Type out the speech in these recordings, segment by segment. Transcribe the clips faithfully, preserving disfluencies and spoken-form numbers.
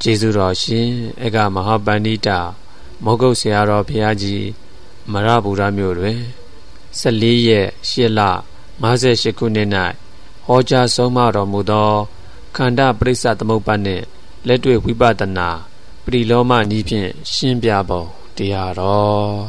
Jesu Roshin, Ega Mahabandita, Mogo Siaro Piaji, Marabura Mure, Saliye, Shila, Maze Shikunina, Hoja Soma Romudo, Kanda Prisa the Mopane, Letwe Wibadana, Priloma Nipin, Shimbiabo, Diaro.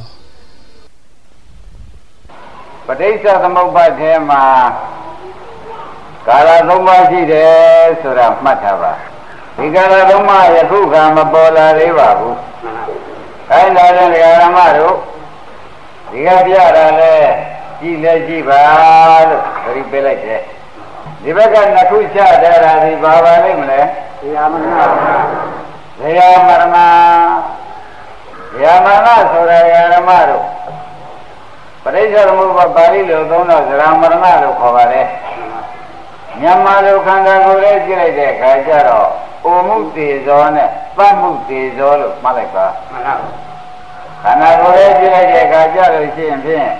But they saw the Mopatema. Kala Roma Jide, Sura Matava. Igala Roma Yakuka Mabola Rivabu. Kaila Yaramaru. Digabiara, Gile Jiba, very village. Divaga Nakucha, there are the Baba Limle. Yamarama. Yamana, Sura Yaramaru. But they shall move a barilo, don't know the Ramarana Kovare. Yamalu Kangagure Gire, Kajaro, Umuti Zone, Pamuti Zolo, Malaka. Kanagure Gire, Kajaro, Chimpin.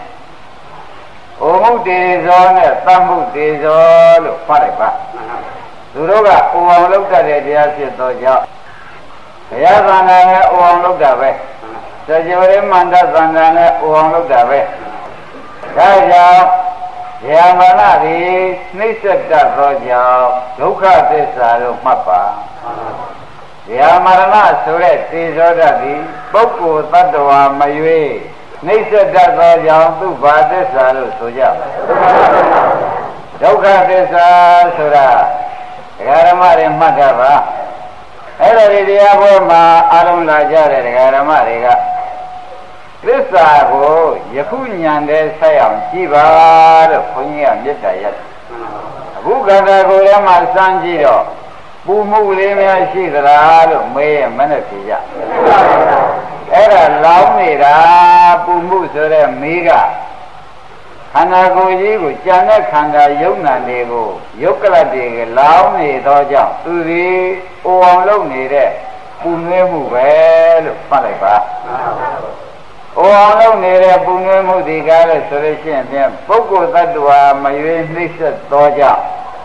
Umuti Zone, Pamuti Zolo, Malaka. Suruga, who looked at it, yes, Doja. Yazana, who looked away. Sajuri Manda Zandana, who looked away. Kaja. Yamanari, Nisata Roja, Duka Desaru Mapa. Yamarana Suret, Tizodadi, Boku Tadua Mayue, Nisata Roja, Duba Desaru Suja. Duka Desa Sura, Garamari Magava, Elaridia Burma, Arum Lajare, Garamariga. Risago, Yakunyan de Sayam, Chiva, Punya Mitayat. Bugada Gurama Sanjiro, Bumu Limia Shidra, May and Manapia. Era Laumira, Bumu Sura Miga. Hanagoji, Jana Kanga Yuna Nego, Yokala de Laumi Doja, Uri, Oam Nere, Bumu Well, Palapa. Oh, near Bunga Mudiga, Solution, Poco Tadua, my Mister Doja.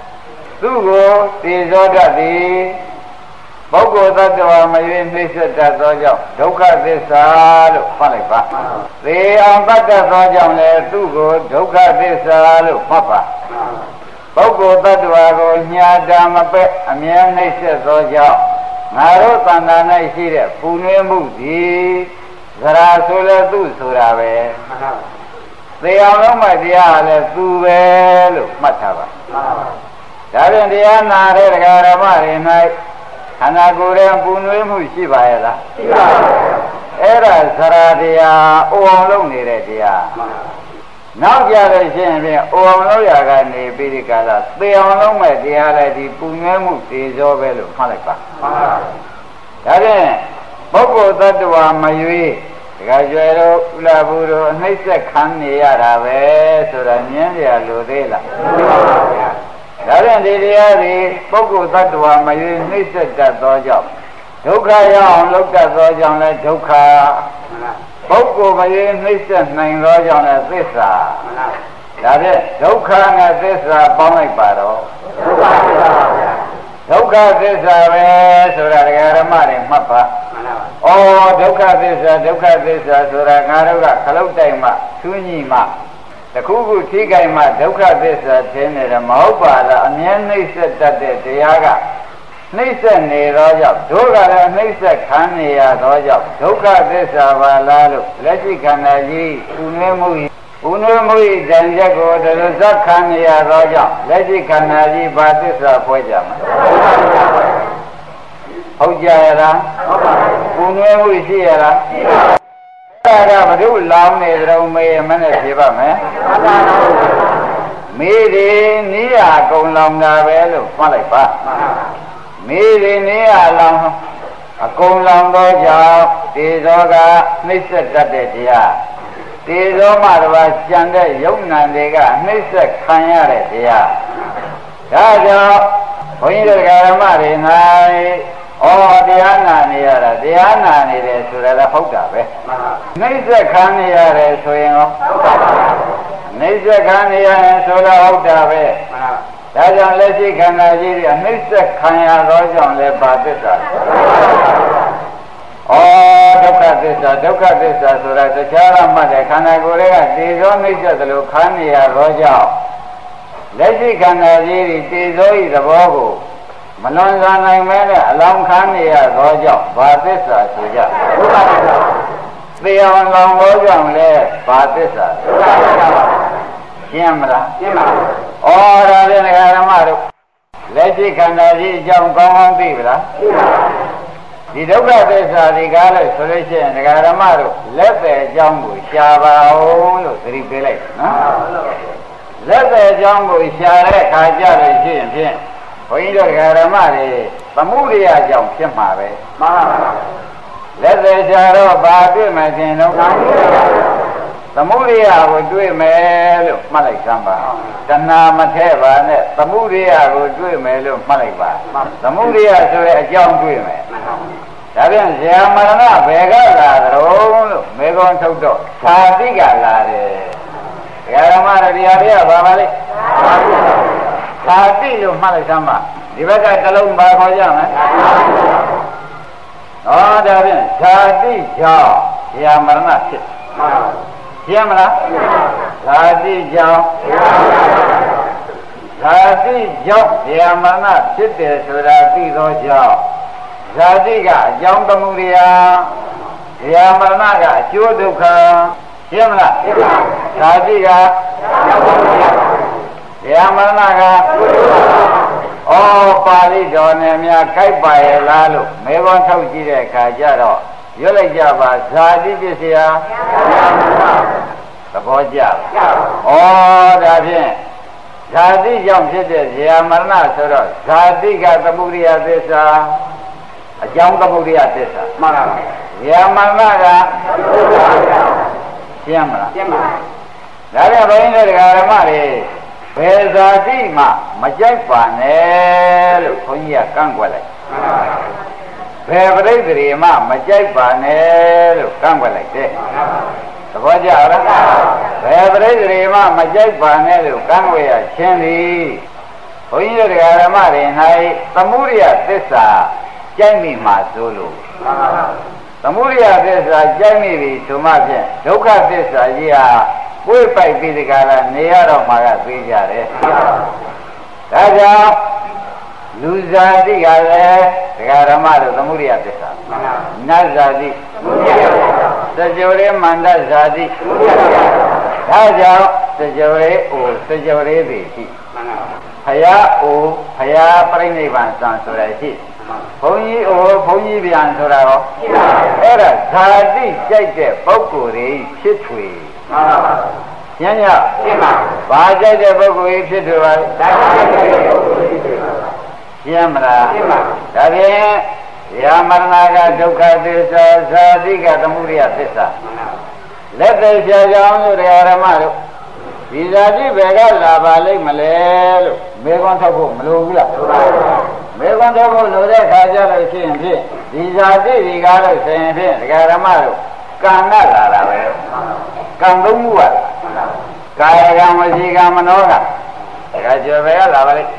Sugo, Tizoda di Poco Tadua, my Mister Doja, Doka Desal, Panipa. The Ambata Doja, Sugo, Doka Desal, Papa. Poco Tadua, Nyadama, Amia Mister Doja, Naro Tandana Shire, Pune Mudi. Zara Sula do Surave. They are no my dear, Suvel, Matava. Darin Diana, Garamari night, Hanagure Bunu Shivaela. Era Saradia, oh, lonely redia. Now Yara Shin, oh, no Yagani, Bidicala. They are no my dear, the Bunu is over Malaka. Darin. Bogo Tadua Mayui, Gajero, Laburo, Nisa Kania Rave, Suranian Ludela. Darin Diari, Bogo Tadua Mayu, Nisa Dojo. Toka looked at Rojan like Toka. Bogo Mayu, Nisa Nine Rojan as Visa. Darin, Toka as Visa, Bomic Baro. Toka Visa, Suragaramari, Mapa. Oh, Doka Visa, Doka Visa, Suragaruga, Kalutaima, Tunima, the Kugu Tigaima, Doka Visa, Tenere, Mahopa, Amian Nisa Tate, Tiaga, Nisa Niroja, Doga, Nisa Kania Roja, Doka Visa, Valalu, Lechikanaji, Unemu, Unemu, Janjago, the Lusa Kania Roja, Lechikanaji, Batisa Poja. Hojara, Punu Sierra. I do love me, Rome, a minute, Miri Nia go long Navel, Malapa. Miri Nia long a go long doja, Tizoga, Mister Tatia. Tizoma was Janda, Yunandega, Mister Kanyare. Raja, when you Garamari, night. Oh, Diana near Diana near Sura Hoga. Nisa Kania, so you know. Nisa Kania and Sura Hoga. ဒါကြောင့်လက်ရှိခန္ဓာကြီးတွေအနှိမ့်ဆက်ခံရသောကြောင့်လည်းဘာသစ္စာဩဒုက္ခသစ္စာဒုက္ခသစ္စာဆိုတာတရားရမှတ်တဲ့ခန္ဓာကိုယ်တွေကတည်သောနှိမ့်ဆက်သလိုခံနေရသောကြောင့်လက်ရှိခန္ဓာကြီးတွေတည်သောဤသဘောကိုမလွန်ဆန်နိုင်မဲနဲ့အလောင်းခံနေရသောကြောင့်ဘာသစ္စာဆိုကြဒုက္ခသစ္စာသေအောင်လောင်သောကြောင့်လည်းဘာသစ္စာဒုက္ခသစ္စာရှင်းမလားရှင်းပါဘူး။ဩဒါဖြင့်ဒကာဓမ္မတို့လက်ရှိခန္ဓာကြီးအကြောင်းကောင်းကောင်းသိပြီလားသိပါပါ။ဒီဒုက္ခသစ္စာဒီကားလို့ဆိုလို့ရှိရင်ဒကာဓမ္မတို့လက်ပဲအကြောင်းကိုရှားပါအောင်လို့သတိပေးလိုက်နော်။လက်ပဲအကြောင်းကိုရှားတဲ့အခါကျလို့ရှိရင်ဖြင့်ဘုန်းကြီးတို့ဒကာဓမ္မတွေသမှုရိယအကြောင်းဖြစ်မှာပဲမှန်ပါပါ။လက်ပဲရှားတော့ဘာတွေ့မှခြင်းတော့သမုဒိယကိုတွေ့မယ်လို့မှတ်လိုက်စမ်းပါတဏှာမထဲပါနဲ့သမုဒိယကိုတွေ့မယ်လို့မှတ်လိုက်ပါသမုဒိယဆိုတဲ့အကြောင်းတွေ့မယ်ဒါပြန်ဇာမရဏဘယ်ကလာကြတော့လို့မေကွန်ထုတ်တော့ဇာတိကလာတယ်ဒကာရမရတရားတွေကဘာပါလဲဇာတိလို့မှတ်လိုက်စမ်းပါဒီဘက်ကတလုံးပါခေါ်ကြမယ်ဟောဒါပြန်ဇာတိကြောင့်ဇာမရဏဖြစ်ရှင်းမလားဇာတိကြောင့်ဇာတိကြောင့်ဇာမရဏဖြစ်တယ်ဆိုတာသိသောကြောင့်ဇာတိကအကြောင်းသမှုရိယာဇာမရဏကအကျိုးဒုက္ခရှင်းမလားဇာတိကအကြောင်းသမှုရိယာဇာမရဏကအကျိုးဒုက္ခဩပါဠိတော်နဲ့များခိုက်ပါရဲ့လားလို့မေခွန်းထုတ်ကြည့်တဲ့အခါကျတော့ရွတ်လိုက်ကြပါဇာတိပစ္စယသဘောကျလားဩဒါဖြင့်ဇာတိကြောင့်ဖြစ်တဲ့ဇာမရဏဆိုတော့ဇာတိကသမုဒိယသစ္စာအကြောင်းသမုဒိယသစ္စာမှန်ပါပါဇာမရဏကရှင်းမလားရှင်းပါဒါကြောင့်ဘုန်းကြီးတို့ဓမ္မတွေဘယ်ဇာတိမှမကြိုက်ပါနဲ့လို့ခွန်ကြီးကကန့်ကွက်လိုက်ဘယ်ပရိသေတွေမှမကြိုက်ပါနဲ့လို့ကန့်ကွက်လိုက်တယ်သဘောကျလားဘယ်ပရိသေတွေမှမကြိုက်ပါနဲ့လို့ကန့်ကွက်ရချင်းသည်ဘုန်းကြီးတို့ဓမ္မတွေ၌သမုဒိယသစ္စာကြိုက်မိမှဆိုလို့သမုဒိယသစ္စာကြိုက်မိပြီဆိုမှဖြင့်ဒုက္ခသစ္စာကြီးဟာပွေ့ပိုက်ပြီးဒီကလာနေရတော့မှကသိကြတယ်ဒါကြောင့်လူဇာတိကလည်းဒကာဓမ္မတို့သမုဒိယသစ္စာနတ်ဇာတိစကြဝဠာမန္တဇာတိဒါကြောင့်စကြဝဠာအိုစကြဝဠာပေရှိဖယားအိုဖယားပြိဋိဘံသံဆိုတာရှိဘုန်းကြီးအိုဘုန်းကြီးပြန်ဆိုတာရောအဲ့ဒါဇာတိကြိုက်တဲ့ပုဂ္ဂိုလ်တွေဖြစ်ထွေမှန်ပါပါညညရှင်းပါဘာကြိုက်တဲ့ပုဂ္ဂိုလ်ကြီးဖြစ်ထွေပါလဲဒါကြိုက်တဲ့ပုဂ္ဂိုလ်ကြီးဖြစ်ပါရှင်းမလားရှင်းပါဒါဖြင့်ယာမရဏကဒုက္ခသစ္စာဇာတိကသမုဒိယသစ္စာလက်သေးဖြာကြောင်းလို့တရားဓမ္မတို့ဒီဇာတိဘယ်ကလာပါလိမ့်မလဲလို့မေခွန်းထုတ်ဖို့မလိုဘူးလားမေခွန်းထုတ်ဖို့လိုတဲ့ခါကျလို့ရှိရင်ဖြင့်ဒီဇာတိဒီကားလို့ဆိုရင်ဖြင့်တရားဓမ္မတို့ကံကလာတာပဲကံသုံးခုကကာယကံဝစီကံမနောကဒါကကျော်ဘယ်ကလာပါလိမ့်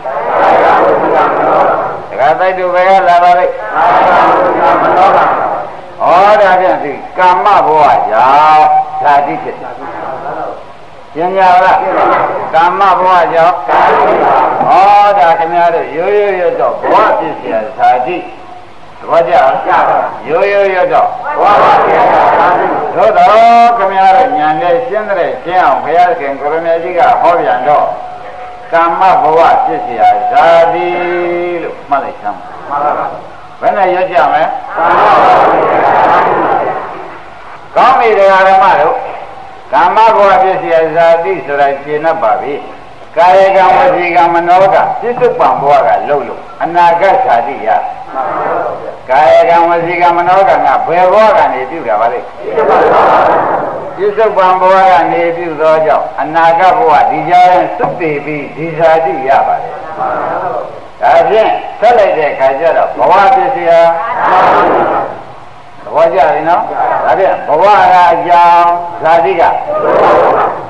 ဒကာတိုက်တို့ဘယ်ကလာပါလိမ့်ဩဒါဖြင့်ဒီကာမဘဝကြောင့်ဇာတိဖြစ်တယ်ရှင်းကြလားကာမဘဝကြောင့်ဩဒါခင်ဗျားတို့ရိုးရိုးရွတ်တော့ဘဝဖြစ်เสียဇာတိသဘောကျလားရိုးရိုးရွတ်တော့ဘဝဖြစ်เสียဇာတိသို့တော့ခင်ဗျားတို့ဉာဏ်နဲ့ရှင်းတဲ့ရှင်းအောင်ဘုရားခင်ကိုရမေကြီးကဟောပြန်တော့ကာမဘဝဖြစ်เสียဇာတိလို့မှတ်လိုက်စမ်းမှန်ပါပါဘယ်နဲ့ရွတ်ကြမလဲကောင်းပြီတရားဓမ္မတို့ကာမဘဝဖြစ်เสียဇာတိဆိုတာရှင်း납ပါပြီကာယကံဝစီကံမနောကပြစ္ဆုတ်ပံဘဝကလှုပ်လို့အနာဂတ်ဇာတိရကာယကံဝစီကံမနောကငါဘယ်ဘဝကနေပြုတာပါလဲပြစ္ဆုတ်ပံဘဝကနေပြုသောကြောင့်အနာဂတ်ဘဝဒီကြားရင်သုတ်တည်ပြီးဒီဇာတိရပါတယ်ဒါဖြင့်ဆက်လိုက်တဲ့ခါကျတော့ဘဝပစ္စယသဘောကျပြီနော်ဒါဖြင့်ဘဝကအကြောင်းဇာတိက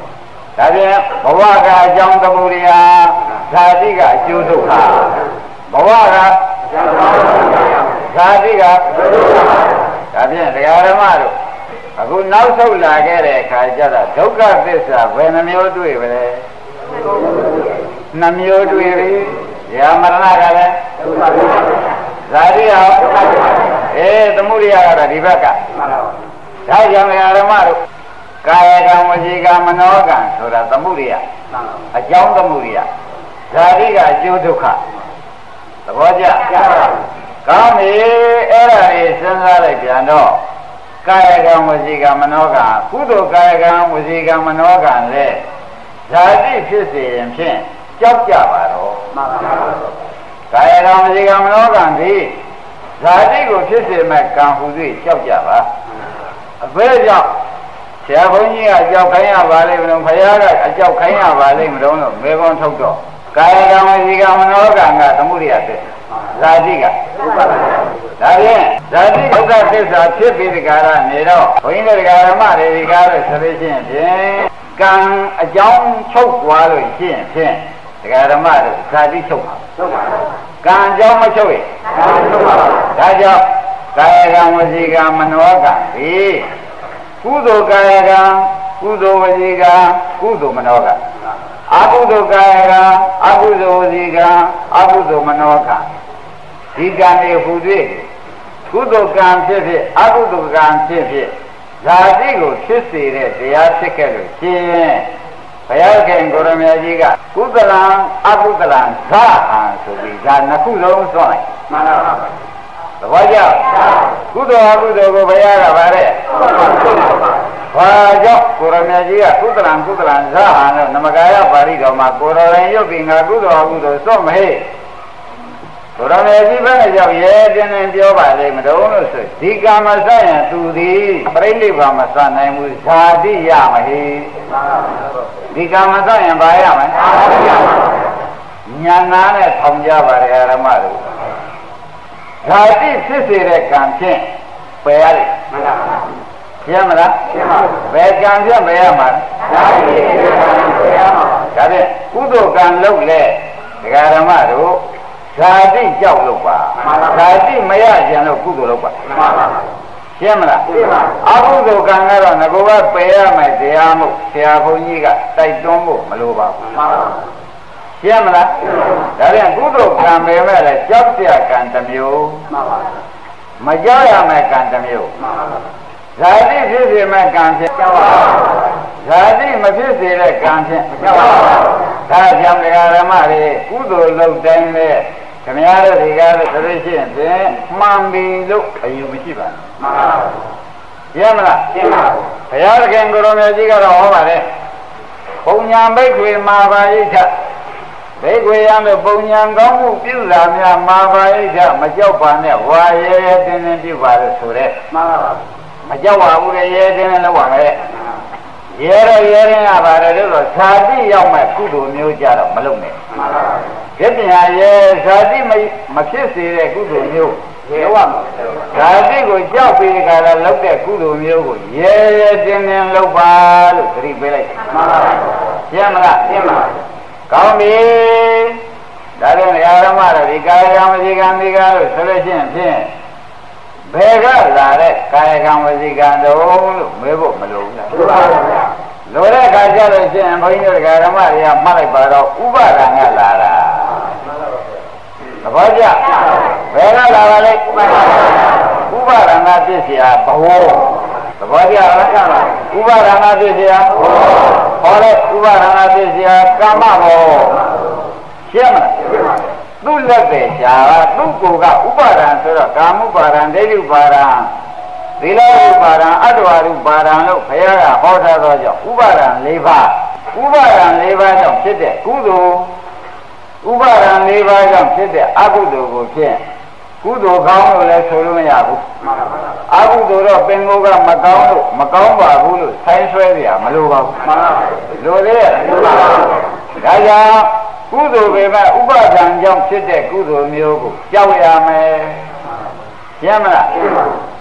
ဒါဖြင့်ဘဝကအကြောင်းသမုဒိယဇာတိကအကျိုးဒုက္ခဘဝကဇာတိကဒါဖြင့်တရားဓမ္မတို့အခုနောက်ဆုတ်လာခဲ့တဲ့အခါကျတော့ဒုက္ခသစ္စာဘယ်နှမျိုးတွေ့ပဲလဲနှမျိုးတွေ့ပြီရာမရဏကလည်းဇာတိရောအေးသမုဒိယကတော့ဒီဘက်ကဒါကြောင့်တရားဓမ္မတို့ကာယကံဝစီကံမနောကံဆိုတာသမုဒိယအကြောင်းသမုဒိယဇာတိကအကျိုးဒုက္ခသဘောကျကောင်းပြီအဲ့ဒါလေးစဉ်းစားလိုက်ပြန်တော့ကာယကံဝစီကံမနောကံကုသိုလ်ကာယကံဝစီကံမနောကံလည်းဇာတိဖြစ်စေရင်ဖြင့်ကြောက်ကြပါတော့ကာယကံဝစီကံမနောကံဒီဇာတိကိုဖြစ်စေမဲ့ကံဟူ၍ကြောက်ကြပါအဘယ်ကြောင့်ဆရာဘုန်းကြီးကကြောက်ခိုင်းရပါလိမ့်မလို့ဘုရားကအကြောက်ခိုင်းရပါလိမ့်မလို့လို့မေခွန်းထုတ်တော့ကာယကံဝစီကံမနောကံကသမုဒိယသစ္စာဇာတိကဒါဖြင့်ဇာတိဒုက္ခသစ္စာဖြစ်ပြီးဒီကာရနေတော့ဘုန်းကြီးတို့ဓမ္မတွေဒီကားလို့ဆိုလို့ရှိရင်ဖြင့်ကံအကြောင်းချုပ်သွားလို့ရှိရင်ဖြင့်ဒီဓမ္မတို့ဇာတိချုပ်ပါချုပ်ပါကံအကြောင်းမချုပ်ရင်ချုပ်ပါဒါကြောင့်ကာယကံဝစီကံမနောကံဒီကုသိုလ်ကာယကံကုသိုလ်ဝစီကံကုသိုလ်မနောကံအကုသိုလ်ကာယကံအကုသိုလ်ဝစီကံအကုသိုလ်မနောကံဒီကံတွေဟူ၍ကုသိုလ်ကံဖြစ်ဖြစ်အကုသိုလ်ကံဖြစ်ဖြစ်ဇာတိကိုဖြစ်စေတဲ့တရားဖြစ်ခဲ့လို့ရှိရင်ဘုရားခင်ကိုရမကြီးကကုသလံအကုသလံဇာဟံဆိုပြီးဒါနှစ်ခုလုံးသွန်လိုက်မှန်ပါပါသဘောကျကုသိုလ်အကုသိုလ်ကိုဘုရားကဗါတဲ့ဘာကြောင့်ကိုရမကြီးကကုသလံကုသလံဇာဟံလို့နမကာယပါဠိတော်မှာကိုရောရင်ရုပ်ပြီးငါကုသိုလ်အကုသိုလ်စော့မဟဲ့ကိုရမေကြီးဘက်ကကြောက်ရဲတင်းတင်းပြောပါလေမတော်လို့ဆိုဒီကံမစရင်သူသည်ပြိဋိဘံမစနိုင်ဘူးဇာတိရမဟိဒီကံမစရင်ဘာရမလဲညာနာနဲ့ထောင်ကြပါရဓမ္မတို့ဇာတိဖြစ်စေတဲ့ကံဖြင့်ပယ်ရတယ်မှန်ပါပါရှင်းမလားရှင်းပါဘယ်ကံဖြင့်ပယ်ရမှာဇာတိဖြစ်တဲ့ကံပယ်ရမှာဒါဖြင့်ကုသိုလ်ကံလုပ်လေဒကာဓမ္မတို့ဇာတိကြောက်လို့ပါဇာတိမရကြံလို့ကုသိုလ်လုပ်ပါရှင်းမလားရှင်းပါအကုသိုလ်ကံကတော့ငကောကပယ်ရမယ်တရားမို့ဆရာဘုန်းကြီးကတိုက်တွန်းဖို့မလိုပါဘူးရှင်းမလားဒါပြန်ကုသိုလ်ကံပဲမဲ့လဲကြောက်เสียကံတစ်မျိုးမကြောက်ရမယ်ကံတစ်မျိုးဇာတိဖြစ်စေမဲ့ကံဖြင့်ကြောက်ပါဇာတိမဖြစ်စေတဲ့ကံဖြင့်ကြောက်ပါဒါကြောင့်ဓမ္မတွေကုသိုလ်လုပ်တိုင်းလေခင်ဗျားတို့ဒီကားလို့ဆိုလို့ရှိရင်ဖြင့်မှန်ပြီလို့အယူမရှိပါဘူးမှန်ပါဘူးရမလားရှင်းပါဘူးဘုရားသခင်ကိုရောင်မြတ်ကြီးကတော့ဟောပါတယ်ပုံညာဘိက္ခွေမာဘာယိထဘိက္ခွေရမယ်ပုံညာကောင်းမှုပြုလာများမာဘာယိထမကြောက်ပါနဲ့ဝါရဲရဲတင်းတင်းပြုပါလို့ဆိုတဲ့မှန်ပါပါမကြောက်ပါဘူးလေရဲတင်းတင်းလောက်ပါမယ်ရဲရရဲရင်ကပါတယ်လို့ဇာတိရောက်မဲ့ကုသိုလ်မျိုးကြတော့မလုပ်နဲ့မှန်ပါပါဒီပြန်ရဲဇာတိမဖြစ်စေတဲ့ကုသိုလ်မျိုးရဲဝမှာဇာတိကိုကြောက်ပြီးကြတာလုပ်တဲ့ကုသိုလ်မျိုးကိုရဲရဲတင်းတင်းလုပ်ပါလို့သတိပေးလိုက်မှန်ပါပါရှင်းမလားရှင်းပါကောင်းပြီဒါလည်းနေရာဓမ္မတော့ဒီကာယကံဝစီကံဒီကားလို့ဆိုလို့ရှိရင်ဖြင့်ဘယ်ကလာတဲ့ကာယကံဝစီကံတုံးလို့မေးဖို့မလိုဘူးလားလိုပါဘူးဗျာလိုတဲ့အခါကျလို့ရှိရင်ဘုန်းကြီးတို့ဓမ္မတွေကမှတ်လိုက်ပါတော့ဥပါဒံကလာတာသဘောကျဘယ်ကလာပါလဲဥပါဒံကပြည့်စရာဘဝသဘောကျလားဥပါဒံကပြည့်စရာဟောတဲ့ဥပါဒံကပြည့်စရာကာမဘောရှင်းမလားသူ့လက်ပဲရှားသူ့ကိုယ်ကဥပါဒံဆိုတော့ကာမဥပါဒံဒိဋ္ဌိဥပါဒံသီလဥပါဒံအတ္တဝဥပါဒံလို့ဘုရားကဟောထားသောကြောင့်ဥပါဒံ၄ပါးဥပါဒံ၄ပါးကြောင့်ဖြစ်တဲ့ကုသိုလ်ဥပါဒံ၄ပါးကြောင့်ဖြစ်တဲ့အကုသိုလ်ကိုဖြင့်ကုသိုလ်ကောင်းလို့လည်းဆိုလို့မရဘူးအကုသိုလ်တော့ပင်ကိုယ်ကမကောင်းလို့မကောင်းပါဘူးလို့ဆိုင်းဆွဲကြရမလိုပါဘူးလိုသေးရဲ့ဒါကြောင့်ကုသိုလ်ပဲကဥပါဒံကြောင့်ဖြစ်တဲ့ကုသိုလ်မျိုးကိုကြောက်ရမယ်ရှင်းမလားဘ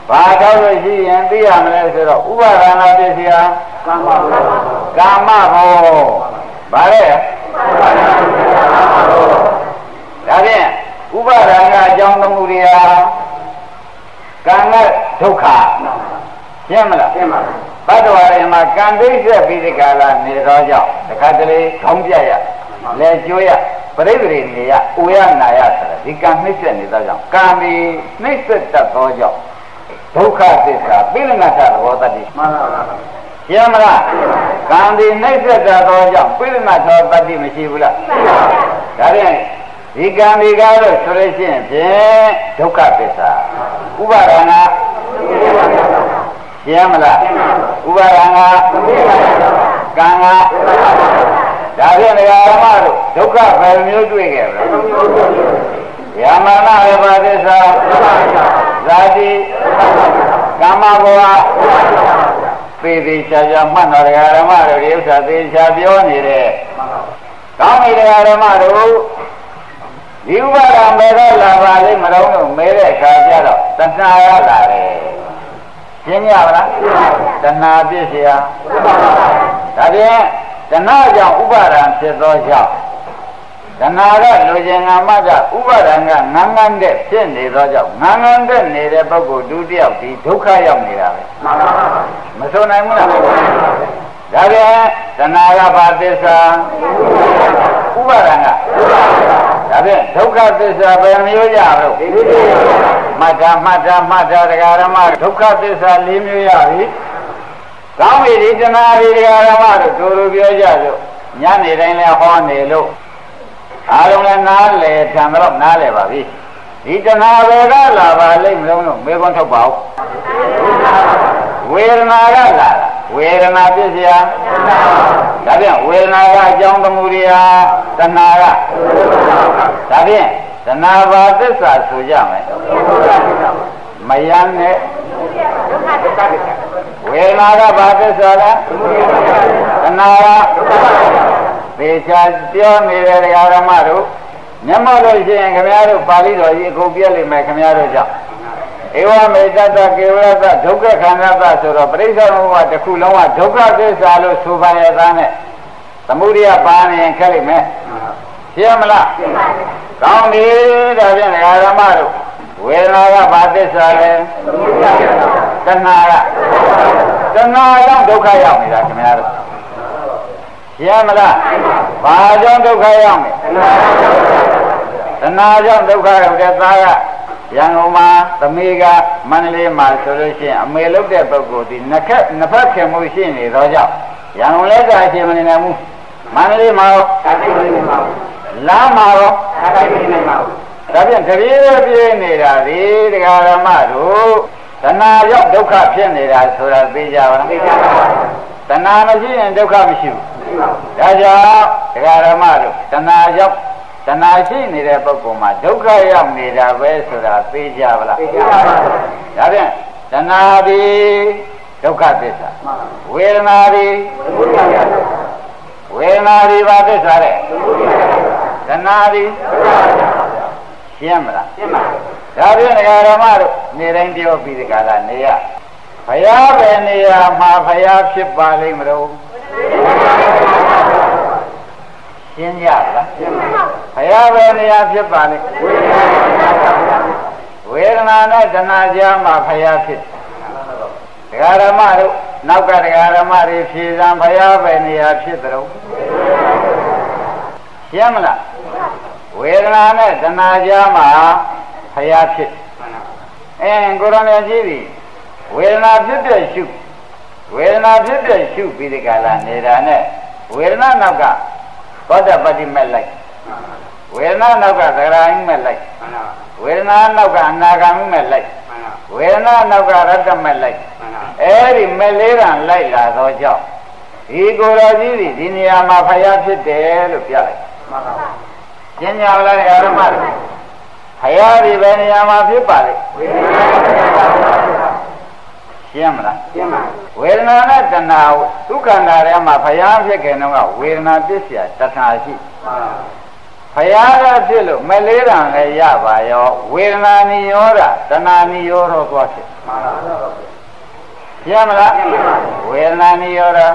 ဘာတော့လို့ရှိရင်သိရမလဲဆိုတော့ဥပါဒနာပစ္စယကာမဘောကာမဘောဗါလဲဒါဖြင့်ဥပါဒနာအကြောင်းသမှုတွေဟာကံကဒုက္ခရှင်းမလားရှင်းပါဘတ်တော်ရင်မှာကံဒိဋ္ဌိပြီးဒီကလာနေတော့ကြောင့်တခါတလေခေါင်းပြရလဲကျိုးရပရိသေတွေနေရအိုရနာရဆိုတာဒီကံနှိမ့်ဆက်နေတော့ကြောင့်ကံဒီနှိမ့်ဆက်တတ်သောကြောင့်ဒုက္ခသစ္စာပိလငတ်သဘောတတိမှန်ပါပါရှင်းမလားကံဒီနှိမ့်ဆက်တတ်သောကြောင့်ပိလငတ်သောတတိမရှိဘူးလားဒါဖြင့်ဒီကံဒီကားလို့ဆိုလို့ရှိရင်ဖြင့်ဒုက္ခသစ္စာဥပါဒနာရှင်းမလားဥပါဒနာကံကဒါဖြင့်ဒကာဓမ္မတို့ဒုက္ခဘယ်မျိုးတွေ့ခဲ့လဲယမနာဝေပါသစ္စာဇာတိကမ္မဘဝသေသေးချာချာမှတ်တော်ဒကာဓမ္မတို့ဒီဥစ္စာသေချာပြောနေတယ်ကောင်းပြီဒကာဓမ္မတို့ဒီဥပါဒံဘယ်တော့လာပါလိမ့်မလို့လို့မဲတဲ့အခါကျတော့တဏှာရလာတယ်ရှင်းကြပါလားတဏှာပြည့်စရာဒါဖြင့်တဏှာကြောင့်ဥပါဒံဖြစ်သောကြောင့်တဏှာကလူကျင်ငါမကဥပါဒံကငန်းငန်းတဲ့ဖြစ်နေသောကြောင့်ငန်းငန်းတဲ့နေတဲ့ပုဂ္ဂိုလ်ဒုတိယဒီဒုက္ခရောက်နေတာပဲမဆိုနိုင်ဘူးလားဒါဖြင့်တဏှာကဘာသစ္စာဥပါဒံကဒါဖြင့်ဒုက္ခသစ္စာဘယ်မျိုးရလို့မှတ်တာမှတ်တာမှတ်တာဒကာရမဒုက္ခသစ္စာ၄မျိုးရပြီကောင်းပြီဒီတဏှာဒီဒကာရမတို့တို့လိုပြောကြစို့ညနေတိုင်းလဲဟောနေလို့အားလုံးလည်းနားလေထံတော့နားလေပါပြီဒီတဏှာဘယ်ကလာပါလိမ့်မလို့မေခွန်းထုတ်ပါဦးဝေဒနာကလာတာဝေဒနာပြည့်စရာဒါဖြင့်ဝေဒနာကအကြောင်းသမှုတွေဟာတဏှာကဒါဖြင့်တဏှာဘာသစ္စာဆိုကြမယ်မယမ်းနဲ့ဝေဒနာကဘာသစ္စာလဲတဏှာကသေချာပြောနေတဲ့ဓမ္မတို့မျက်မှောက်လို့ရှိရင်ခင်ဗျားတို့ပါဠိတော်ကြီးအကုန်ပြည့်လိမ့်မယ်ခင်ဗျားတို့ကြောင့်ဧဝမေတ္တကေဝရတဒုက္ခခန္ဓာတဆိုတော့ပရိစ္ဆေဘဝတစ်ခုလုံးကဒုက္ခသစ္စာလို့ဆိုပါရဲ့သားနဲ့သမုဒိယပါနေရင်ခက်လိမ့်မယ်ရှင်းမလားကောင်းပြီဒါဖြင့်ဓမ္မတို့ဝေဒနာကဘာသစ္စာလဲတဏှာကတဏှာကြောင့်ဒုက္ခရောက်နေတာခင်ဗျားတို့ရှင်းမလားဘာကြောင့်ဒုက္ခရောက်နေတဏှာကြောင့်ဒုက္ခရောက်တဲ့သားကရန်ကုန်မှာသမီးကမန္တလေးမှာဆိုလို့ရှိရင်အမေလုပ်တဲ့ပုဂ္ဂိုလ်ဒီနှစ်ခက်နှစ်ဖက်ခင်မှုရှိနေတော့ကြောင့်ရန်ကုန်လည်းသာအချိန်မနေနိုင်ဘူးမန္တလေးမှာရောသာတိုင်းမနေနိုင်ပါဘူးလမ်းမှာရောသာတိုင်းမနေနိုင်ပါဘူးဒါဖြင့်တပြေးပြေးနေတာဒီဒကာရမတို့တဏှာရောက်ဒုက္ခဖြစ်နေတာဆိုတာသိကြပါလားသိကြပါဘူးတဏှာမရှိရင်ဒုက္ခမရှိဘူးဒါကြောင့်ဒကာရမတို့တဏှာရောက်တဏှာရှိနေတဲ့ပုဂ္ဂိုလ်မှာဒုက္ခရောက်နေတာပဲဆိုတာသိကြပါလားသိကြပါဘူးဒါဖြင့်တဏှာဒီဒုက္ခသစ္စာဝေဒနာဒီဝေဒနာဒီဘာသစ္စာလဲတဏှာဒီရှင်းမလားရှင်းပါဘူးဒါဖြင့်ဒကာရမတို့နေတိုင်းပြောပြီးဒီကလာနေရဘုရားပဲနေရာမှာဘုရားဖြစ်ပါလိမ့်မလို့ရှင်းကြလားရှင်းပါဘူးဘုရားပဲနေရာဖြစ်ပါလိမ့်ဝေဒနာနဲ့တဏှာကြားမှာဘုရားဖြစ်ဒကာရမတို့နောက်ကဒကာရမတွေဖြေစံဘုရားပဲနေရာဖြစ်တယ်လို့ရှင်းမလားဝေဒနာနဲ့တဏှာကြားမှာဘုရားဖြစ်အင်းကိုရဏကြီးသည်ဝေဒနာဖြစ်တဲ့ရှုဝေဒနာဖြစ်တဲ့ရှုပြီးဒီကလာနေတာနဲ့ဝေဒနာနောက်ကသောတပတ္တိမဲ့လိုက်ဝေဒနာနောက်ကသဂရာယိမဲ့လိုက်ဝေဒနာနောက်ကအနာဂါမိမဲ့လိုက်ဝေဒနာနောက်ကရတ္တမဲ့လိုက်အဲဒီမဲ့လေးကလိုက်လာသောကြောင့်ဒီကိုယ်တော်ကြီးသည်ဒီနေရာမှာဖယားဖြစ်တယ်လို့ပြလိုက်ရှင်းကြပါလားဓမ္မတို့ဖယားဒီဘယ်နေရာမှာဖြစ်ပါလဲရှင်းမလားရှင်းပါဝေဒနာနဲ့တဏှာဒုက္ခန္တာထဲမှာဖယားဖြစ်ခင်တော့ဝေဒနာပစ္စယတဏှာရှိဖယားကဖြစ်လို့မလေးတံလည်းရပါရောဝေဒနာနိရောဓတဏှာနိရောဓသွားဖြစ်ရှင်းမလားဝေဒနာနိရောဓ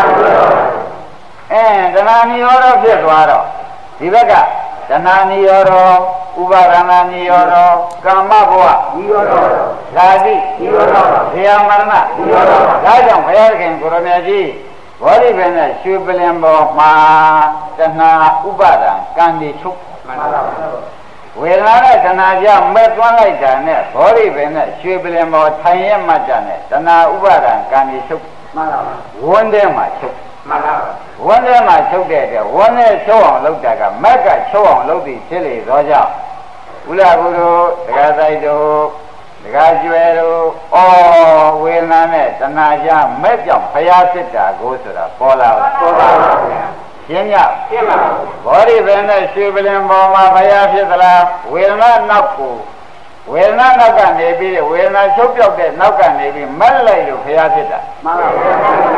အဲတဏှာနိရောဓဖြစ်သွားတော့ဒီဘက်ကတဏှာနိရောဓဥပါဒနာနိရောဓကာမဘဝနိရောဓဓာတိနိရောဓဇေယမရဏနိရောဓဒါကြောင့်ဘုရားခင်ကိုရမကြီးဘောဓိပင်နဲ့ရွှေပလင်ပေါ်မှာတဏှာဥပါဒံကံဒီချုပ်မှန်ပါပါဝေဒနာနဲ့တဏှာကြောင့်မဲ့သွန်းလိုက်တာနဲ့ဘောဓိပင်နဲ့ရွှေပလင်ပေါ်ထိုင်ရမှတ်တာနဲ့တဏှာဥပါဒံကံဒီချုပ်မှန်ပါပါဝန်းထဲမှာချုပ်မှန်ပါပါဝန်းထဲမှာချုပ်တဲ့တဲ့ဝန်းထဲချုပ်အောင်လုပ်တာကမက်ကချုပ်အောင်လုပ်ပြီးဖြစ်လေသောကြောင့်ဥလာကုတို့တရားဆိုင်တို့တရားကျွဲတို့ဩဝေဒနာနဲ့တဏှာကြောင့်မဲ့ကြောင့်ဘုရားစစ်တာကိုဆိုတာပေါ်လာပေါ်ပါပါရှင်းရရှင်းပါဘောဓိပင်နဲ့ရွှေပလင်ပေါ်မှာဘုရားဖြစ်သလားဝေဒနာနောက်ကိုဝေဒနာနောက်ကနေပြီးဝေဒနာချုပ်ပြောက်တဲ့နောက်ကနေပြီးမက်လိုက်လို့ဘုရားဖြစ်တာမှန်ပါဘူး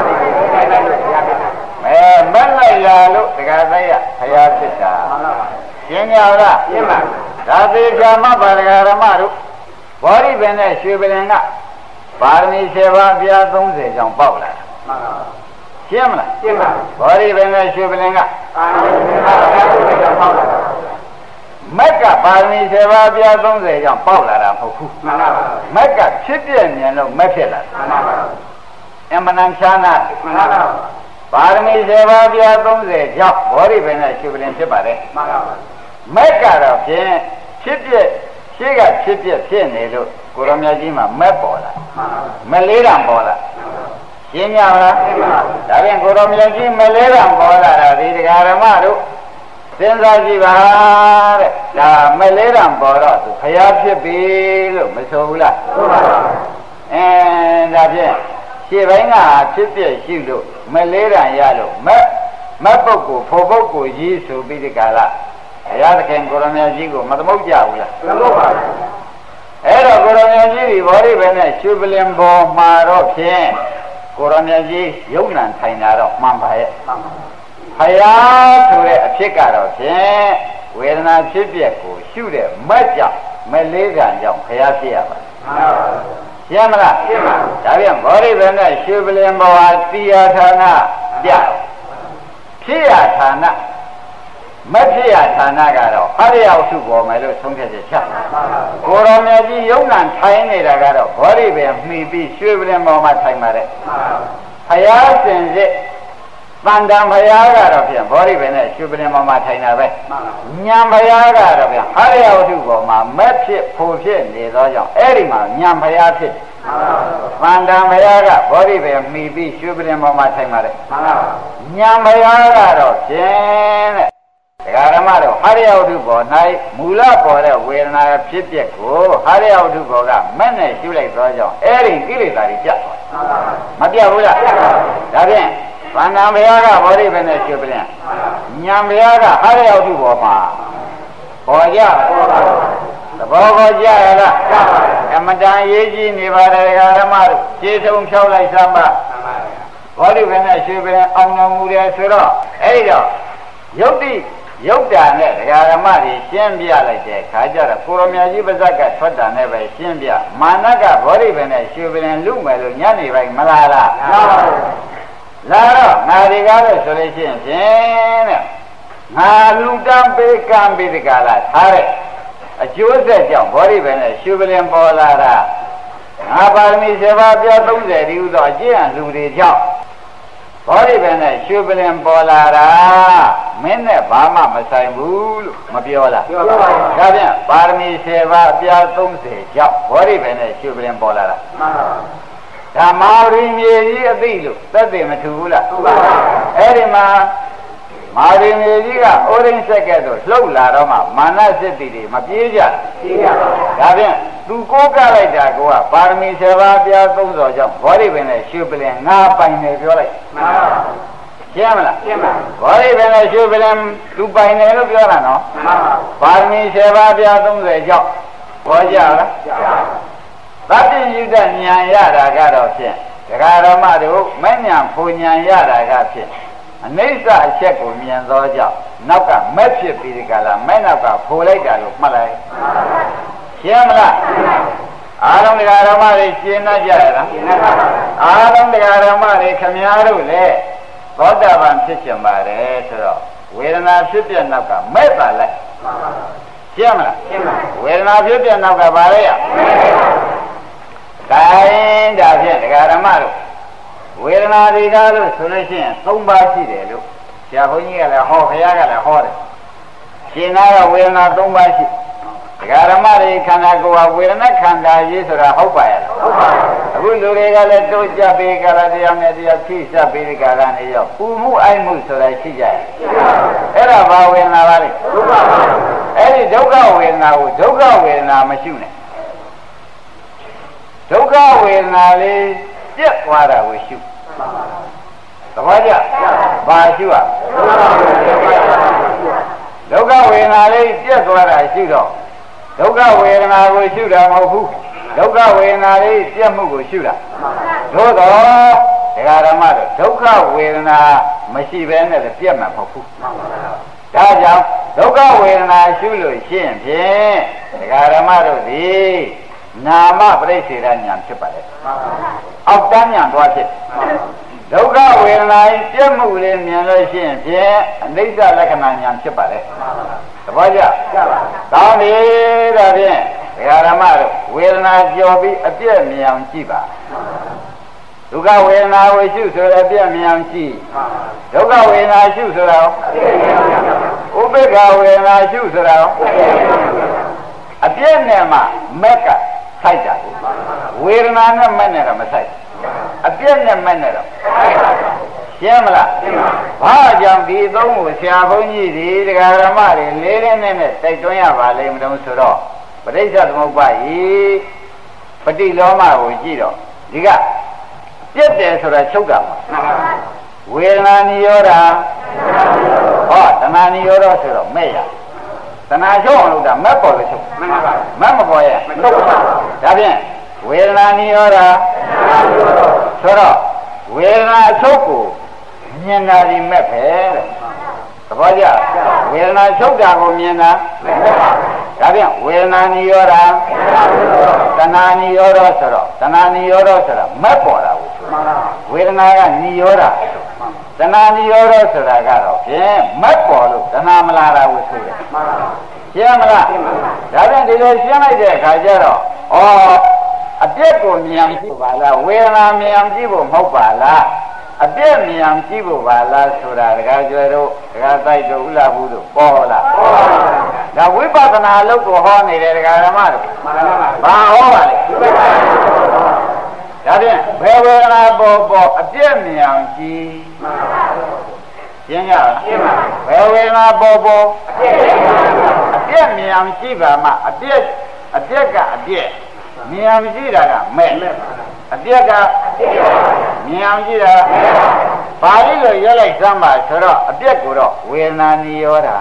အဲမက်လိုက်လာလို့တရားဆိုင်ရဘုရားဖြစ်တာမှန်ပါပါရှင်းကြလားရှင်းပါဒါသေးကမပါဒဂရမတို့ဘောဓိပင်နဲ့ရွှေပလင်ကပါရမီစေပါပြားသုံးဆယ်ကြောင့်ပေါက်လာတာမှန်ပါပါရှင်းမလားရှင်းပါဘောဓိပင်နဲ့ရွှေပလင်ကပါရမီစေပါပြားသုံးဆယ်ကြောင့်ပေါက်လာတာမက်ကပါရမီစေပါပြားသုံးဆယ်ကြောင့်ပေါက်လာတာမဟုတ်ဘူးမှန်ပါပါမက်ကဖြစ်ပြမြင်လို့မက်ဖြစ်လာတာမှန်ပါပါအမှန်တန်ချာနာမှန်ပါပါပါရမီစေပါပြားသုံးဆယ်ကြောင့်ဘောဓိပင်နဲ့ရွှေပလင်ဖြစ်ပါတယ်မှန်ပါပါမက်ကတော့ဖြင့်ဖြစ်ပြရှေ့ကဖြစ်ပြဖြစ်နေလို့ကိုရမကြီးမှာမက်ပေါ်လာမလေးတံပေါ်လာရှင်းကြလားဒါဖြင့်ကိုရမကြီးမလေးတံပေါ်လာတာဒီတရားဓမ္မတို့စဉ်းစားကြည့်ပါတဲ့ဒါမလေးတံပေါ်တော့သူဖျားဖြစ်ပြီလို့မဆိုဘူးလားဟုတ်ပါပါအဲဒါဖြင့်ရှေ့ပိုင်းကဖြစ်ပြရှိလို့မလေးတံရလို့မက်မက်ပုဂ္ဂိုလ်ဖို့ပုဂ္ဂိုလ်ကြီးဆိုပြီးဒီကလာဘုရားသခင်ကိုရမကြီးကိုမသမုတ်ကြဘူးလားသမုတ်ပါဘူးအဲ့တော့ကိုရမကြီးဒီဘောဓိပဲနဲ့ရွှေပလင်ပေါ်မှာတော့ဖြင့်ကိုရမကြီးယုံနံထိုင်တာတော့မှန်ပါရဲ့ဘုရားဆိုတဲ့အဖြစ်ကတော့ဖြင့်ဝေဒနာဖြစ်ပျက်ကိုရှုတဲ့မက်ကြောင့်မလေးကံကြောင့်ဘုရားဖြစ်ရပါတယ်မှန်ပါဘူးရှင်းမလားရှင်းပါဒါပြန်ဘောဓိပဲနဲ့ရွှေပလင်ပေါ်ဟာတရားဌာနပြဖြစ်ရဌာနမဖြစ်ရဌာနကတော့အရိယဝတ္ထုပေါ်မယ်လို့ဆုံးဖြတ်ချက်ချကိုရောင်မြတ်ကြီးယုံနံထိုင်နေတာကတော့ဘောဓိပဲမှီပြီးရွှေပလင်ပေါ်မှာထိုင်ပါတယ်ဘုရားစင်စစ်တန်တန်ဘုရားကတော့ပြန်ဘောဓိပဲနဲ့ရွှေပလင်ပေါ်မှာထိုင်တာပဲညာဘုရားကတော့ပြန်အရိယဝတ္ထုပေါ်မှာမက်ဖြစ်ဖို့ဖြစ်နေသောကြောင့်အဲ့ဒီမှာညာဘုရားဖြစ်တန်တန်ဘုရားကဘောဓိပဲမှီပြီးရွှေပလင်ပေါ်မှာထိုင်ပါတယ်ညာဘုရားကတော့ဖြင့်တဲ့တရားဓမ္မတော့ဟာရယဝတ္ထုပေါ်၌မူလပေါ်တဲ့ဝေဒနာဖြစ်ပျက်ကိုဟာရယဝတ္ထုပေါ်ကမက်နဲ့ရှုလိုက်သောကြောင့်အဲ့ဒီကိလေသာတွေပြတ်သွားမပြတ်ဘူးလားဒါဖြင့်ဗန္ဒံဘုရားကဘောဓိပဲနဲ့ရှုပလင်ညာဘုရားကဟာရယဝတ္ထုပေါ်မှာပေါ်ကြသဘောကိုကြရလားအမတန်ရေးကြီးနေပါတယ်တရားဓမ္မတို့ခြေထုံဖြောက်လိုက်စမ်းပါဘောဓိပဲနဲ့ရှုပလင်အောင်တော်မူတယ်ဆိုတော့အဲ့ဒီတော့ယုတ်တိယုတ်တာနဲ့ဒကာဓမ္မတွေရှင်းပြလိုက်တဲ့ခါကျတော့ကိုရမကြီးပါဇက်ကထွက်တာနဲ့ပဲရှင်းပြမာနကဘောဓိပင်နဲ့ရွှေပင်လူမယ်လို့ညနေပိုင်းမလာလားလာတော့ငါဒီကားလို့ဆိုလို့ရှိရင်ဖြင့်တဲ့ငါလူတန်းပေးကံပေးဒီကလာထားတဲ့အကျိုးဆက်ကြောင့်ဘောဓိပင်နဲ့ရွှေပင်ပေါ်လာတာငါပါရမီစေပါပြသုံးဆယ်ဒီဥသောအကျင့်အလူတွေကြောင့်ဘောဓိပဲနဲ့ရွှေပလင်ပေါ်လာတာမင်းနဲ့ဘာမှမဆိုင်ဘူးလို့မပြောလားပြောပါဘူးဒါပြန်ပါရမီဆယ်ပါးအပြားသုံးဆယ်ကြောင့်ဘောဓိပဲနဲ့ရွှေပလင်ပေါ်လာတာမှန်ပါဘူးဓမ္မာရိမြေကြီးအသိလို့သက်သေမထူဘူးလားထူပါဘူးအဲ့ဒီမှာမာရိမြေကြီးကဩရင်းဆက်ကဲ့သို့လှုပ်လာတော့မှမာနစိတ်တွေမပြေးကြပြေးကြပါဘူးဒါပြန်သူကိုးကလိုက်တာကပါရမီဆယ်ပါးပြားသုံးစောကြောင့်ဘောဓိပင်နဲ့ရွှေပလင်ငါပိုင်တယ်ပြောလိုက်မှန်ပါဘူးရှင်းမလားရှင်းပါဘောဓိပင်နဲ့ရွှေပလင်သူပိုင်တယ်လို့ပြောတာနော်မှန်ပါဘူးပါရမီဆယ်ပါးပြားသုံးဆယ်ကြောင့်ဘောကြလားကြပါသတ္တိယုဒ္ဓဉာဏ်ရတာကတော့ဖြင့်ဒကာရမတို့မဲ့ဉာဏ်ဖူဉာဏ်ရတာကဖြင့်အနိစ္စအချက်ကိုမြင်သောကြောင့်နောက်ကမက်ဖြစ်ပြီးဒီကလာမဲ့နောက်ကဖိုလိုက်တာလို့မှတ်လိုက်ရှင်းမလားအားလုံးတရားဓမ္မတွေရှင်းတတ်ကြရလားရှင်းတတ်ပါဘူးအားလုံးတရားဓမ္မတွေခမည်းတော်လည်းသောတာပန်ဖြစ်ကြပါတယ်ဆိုတော့ဝေဒနာဖြစ်ပြနောက်ကမဲ့ပါလိုက်ရှင်းမလားရှင်းပါဝေဒနာဖြစ်ပြနောက်ကပါလေရတိုင်းဒါဖြင့်တရားဓမ္မတို့ဝေဒနာတွေကားလို့ဆိုလို့ရှိရင်သုံးပါးရှိတယ်လို့ဆရာဘုန်းကြီးကလည်းဟောဘုရားကလည်းဟောတယ်ရှင်းသားကဝေဒနာသုံးပါးရှိတရားဓမ္မတွေခန္ဓာကိုယ်ဟာဝေဒနာခန္ဓာကြီးဆိုတာဟုတ်ပါရဲ့ဟုတ်ပါဘူးအခုလူတွေကလည်းတိုးကြပေးကြတာတရားနဲ့တရားဖြည့်စပ်ပေးကြတာနေရောပူမှုအိုက်မှုဆိုတာရှိကြရဲ့အဲ့ဒါဘာဝေဒနာပါလဲဒုက္ခပါအဲ့ဒီဒုက္ခဝေဒနာကိုဒုက္ခဝေဒနာမရှိနဲ့ဒုက္ခဝေဒနာလေးပြက်သွားတာကိုရှုသဘောကျဘာရှုอ่ะဒုက္ခဝေဒနာလေးပြက်သွားတာရှုတော့ဒုက္ခဝေဒနာကိုရှုတာမဟုတ်ဘူးဒုက္ခဝေဒနာလေးပြက်မှုကိုရှုတာသို့တော့ဒကာဓမ္မတို့ဒုက္ခဝေဒနာမရှိဘဲနဲ့ပြက်မှာမဟုတ်ဘူးဒါကြောင့်ဒုက္ခဝေဒနာရှုလို့ရှင်းဖြင့်ဒကာဓမ္မတို့ဒီနာမပရိစ္ဆေဒဉာဏ်ဖြစ်ပါလေအောက်တန်းဉာဏ်သွားဖြစ်ဒုက္ခဝေဒနာပြက်မှုလေးမြင်လို့ရှိရင်ဖြင့်အနိစ္စလက္ခဏာဉာဏ်ဖြစ်ပါလေသဘောကျကောင်းပြီဒါဖြင့်ဒကာဓမ္မတို့ဝေဒနာကြော်ပြီးအပြည့်မြင်အောင်ကြည့်ပါဒုက္ခဝေဒနာကိုရှုဆိုတဲ့အပြည့်မြင်အောင်ကြည့်ဒုက္ခဝေဒနာရှုဆိုတာဥပိ္ပခဝေဒနာရှုဆိုတာအပြည့်နဲ့မှမက်ကဆိုင်တာဝေဒနာနဲ့မက်နဲ့တော့မဆိုင်အပြည့်နဲ့မက်နဲ့တော့ရှင်းမလားဘာကြောင့်ဒီသုံးကိုဆရာဘုန်းကြီးဒီတရားဓမ္မတွေလေးလေးနဲ့နဲ့တိုက်တွန်းရပါလိမ့်မလို့ဆိုတော့ပဋိစ္စသမုပ္ပါယိပฏิလောမကိုကြည့်တော့ဒီကပြည့်တယ်ဆိုတာချုပ်တာပါဝေဒနာနိရောဓဟောတဏှာနိရောဓဆိုတော့မဲ့ရတဏှာချုပ်အောင်လုပ်တာမဲ့ပေါ်လို့ချုပ်မှန်ပါပါမဲ့မပေါ်ရဲ့မချုပ်ပါဘူးဒါဖြင့်ဝေဒနာနိရောဓဆိုတော့ဝေဒနာချုပ်ကိုမြင်တာဒီမဲ့ပဲတဲ့သဘောကျဝေဒနာချုပ်တာကိုမြင်တာမဲ့ပါဒါဖြင့်ဝေဒနာနိရောဓတဏှာနိရောဓဆိုတော့တဏှာနိရောဓဆိုတာမဲ့ပေါ်တာကိုဝေဒနာကနိရောဓတဏှာနိရောဓဆိုတာကတော့ဖြင့်မက်ပေါ်လို့တဏှာမလာတာကိုဆိုတယ်ရှင်းမလားဒါဖြင့်ဒီလိုရှင်းလိုက်တဲ့အခါကျတော့ဩအပြည့်ကိုမြင်ကြည့်ပါလားဝေဒနာမြင်ကြည့်ဖို့မဟုတ်ပါလားအပြည့်မြင်ကြည့်ဖို့ပါလားဆိုတာတခါကျွဲတို့တခါတိုက်တို့ဥလာဘူးတို့ပေါ်လားပေါ်ပါဘူးဒါဝိပဿနာအလုပ်ကိုဟောနေတယ်တခါဓမ္မတို့မှန်ပါပါဘာဟောပါလဲဒါဖြင့်ဘယ်ဝေဒနာပေါ်ပေါ်အပြည့်မြင်ကြည့်ရှင်းရလားရှင်းပါဘယ်ဝေဒနာပေါ်ပေါ်အပြည့်အပြည့်မြင်ကြည့်ပါမှအပြည့်အပြည့်ကအပြည့်မြင်ကြည့်တာကမဲ့အပြည့်ကမြင်ကြည့်တာပါဠိလိုရွက်လိုက်စမ်းပါဆိုတော့အပြည့်ကိုတော့ဝေဒနာနိရောဓ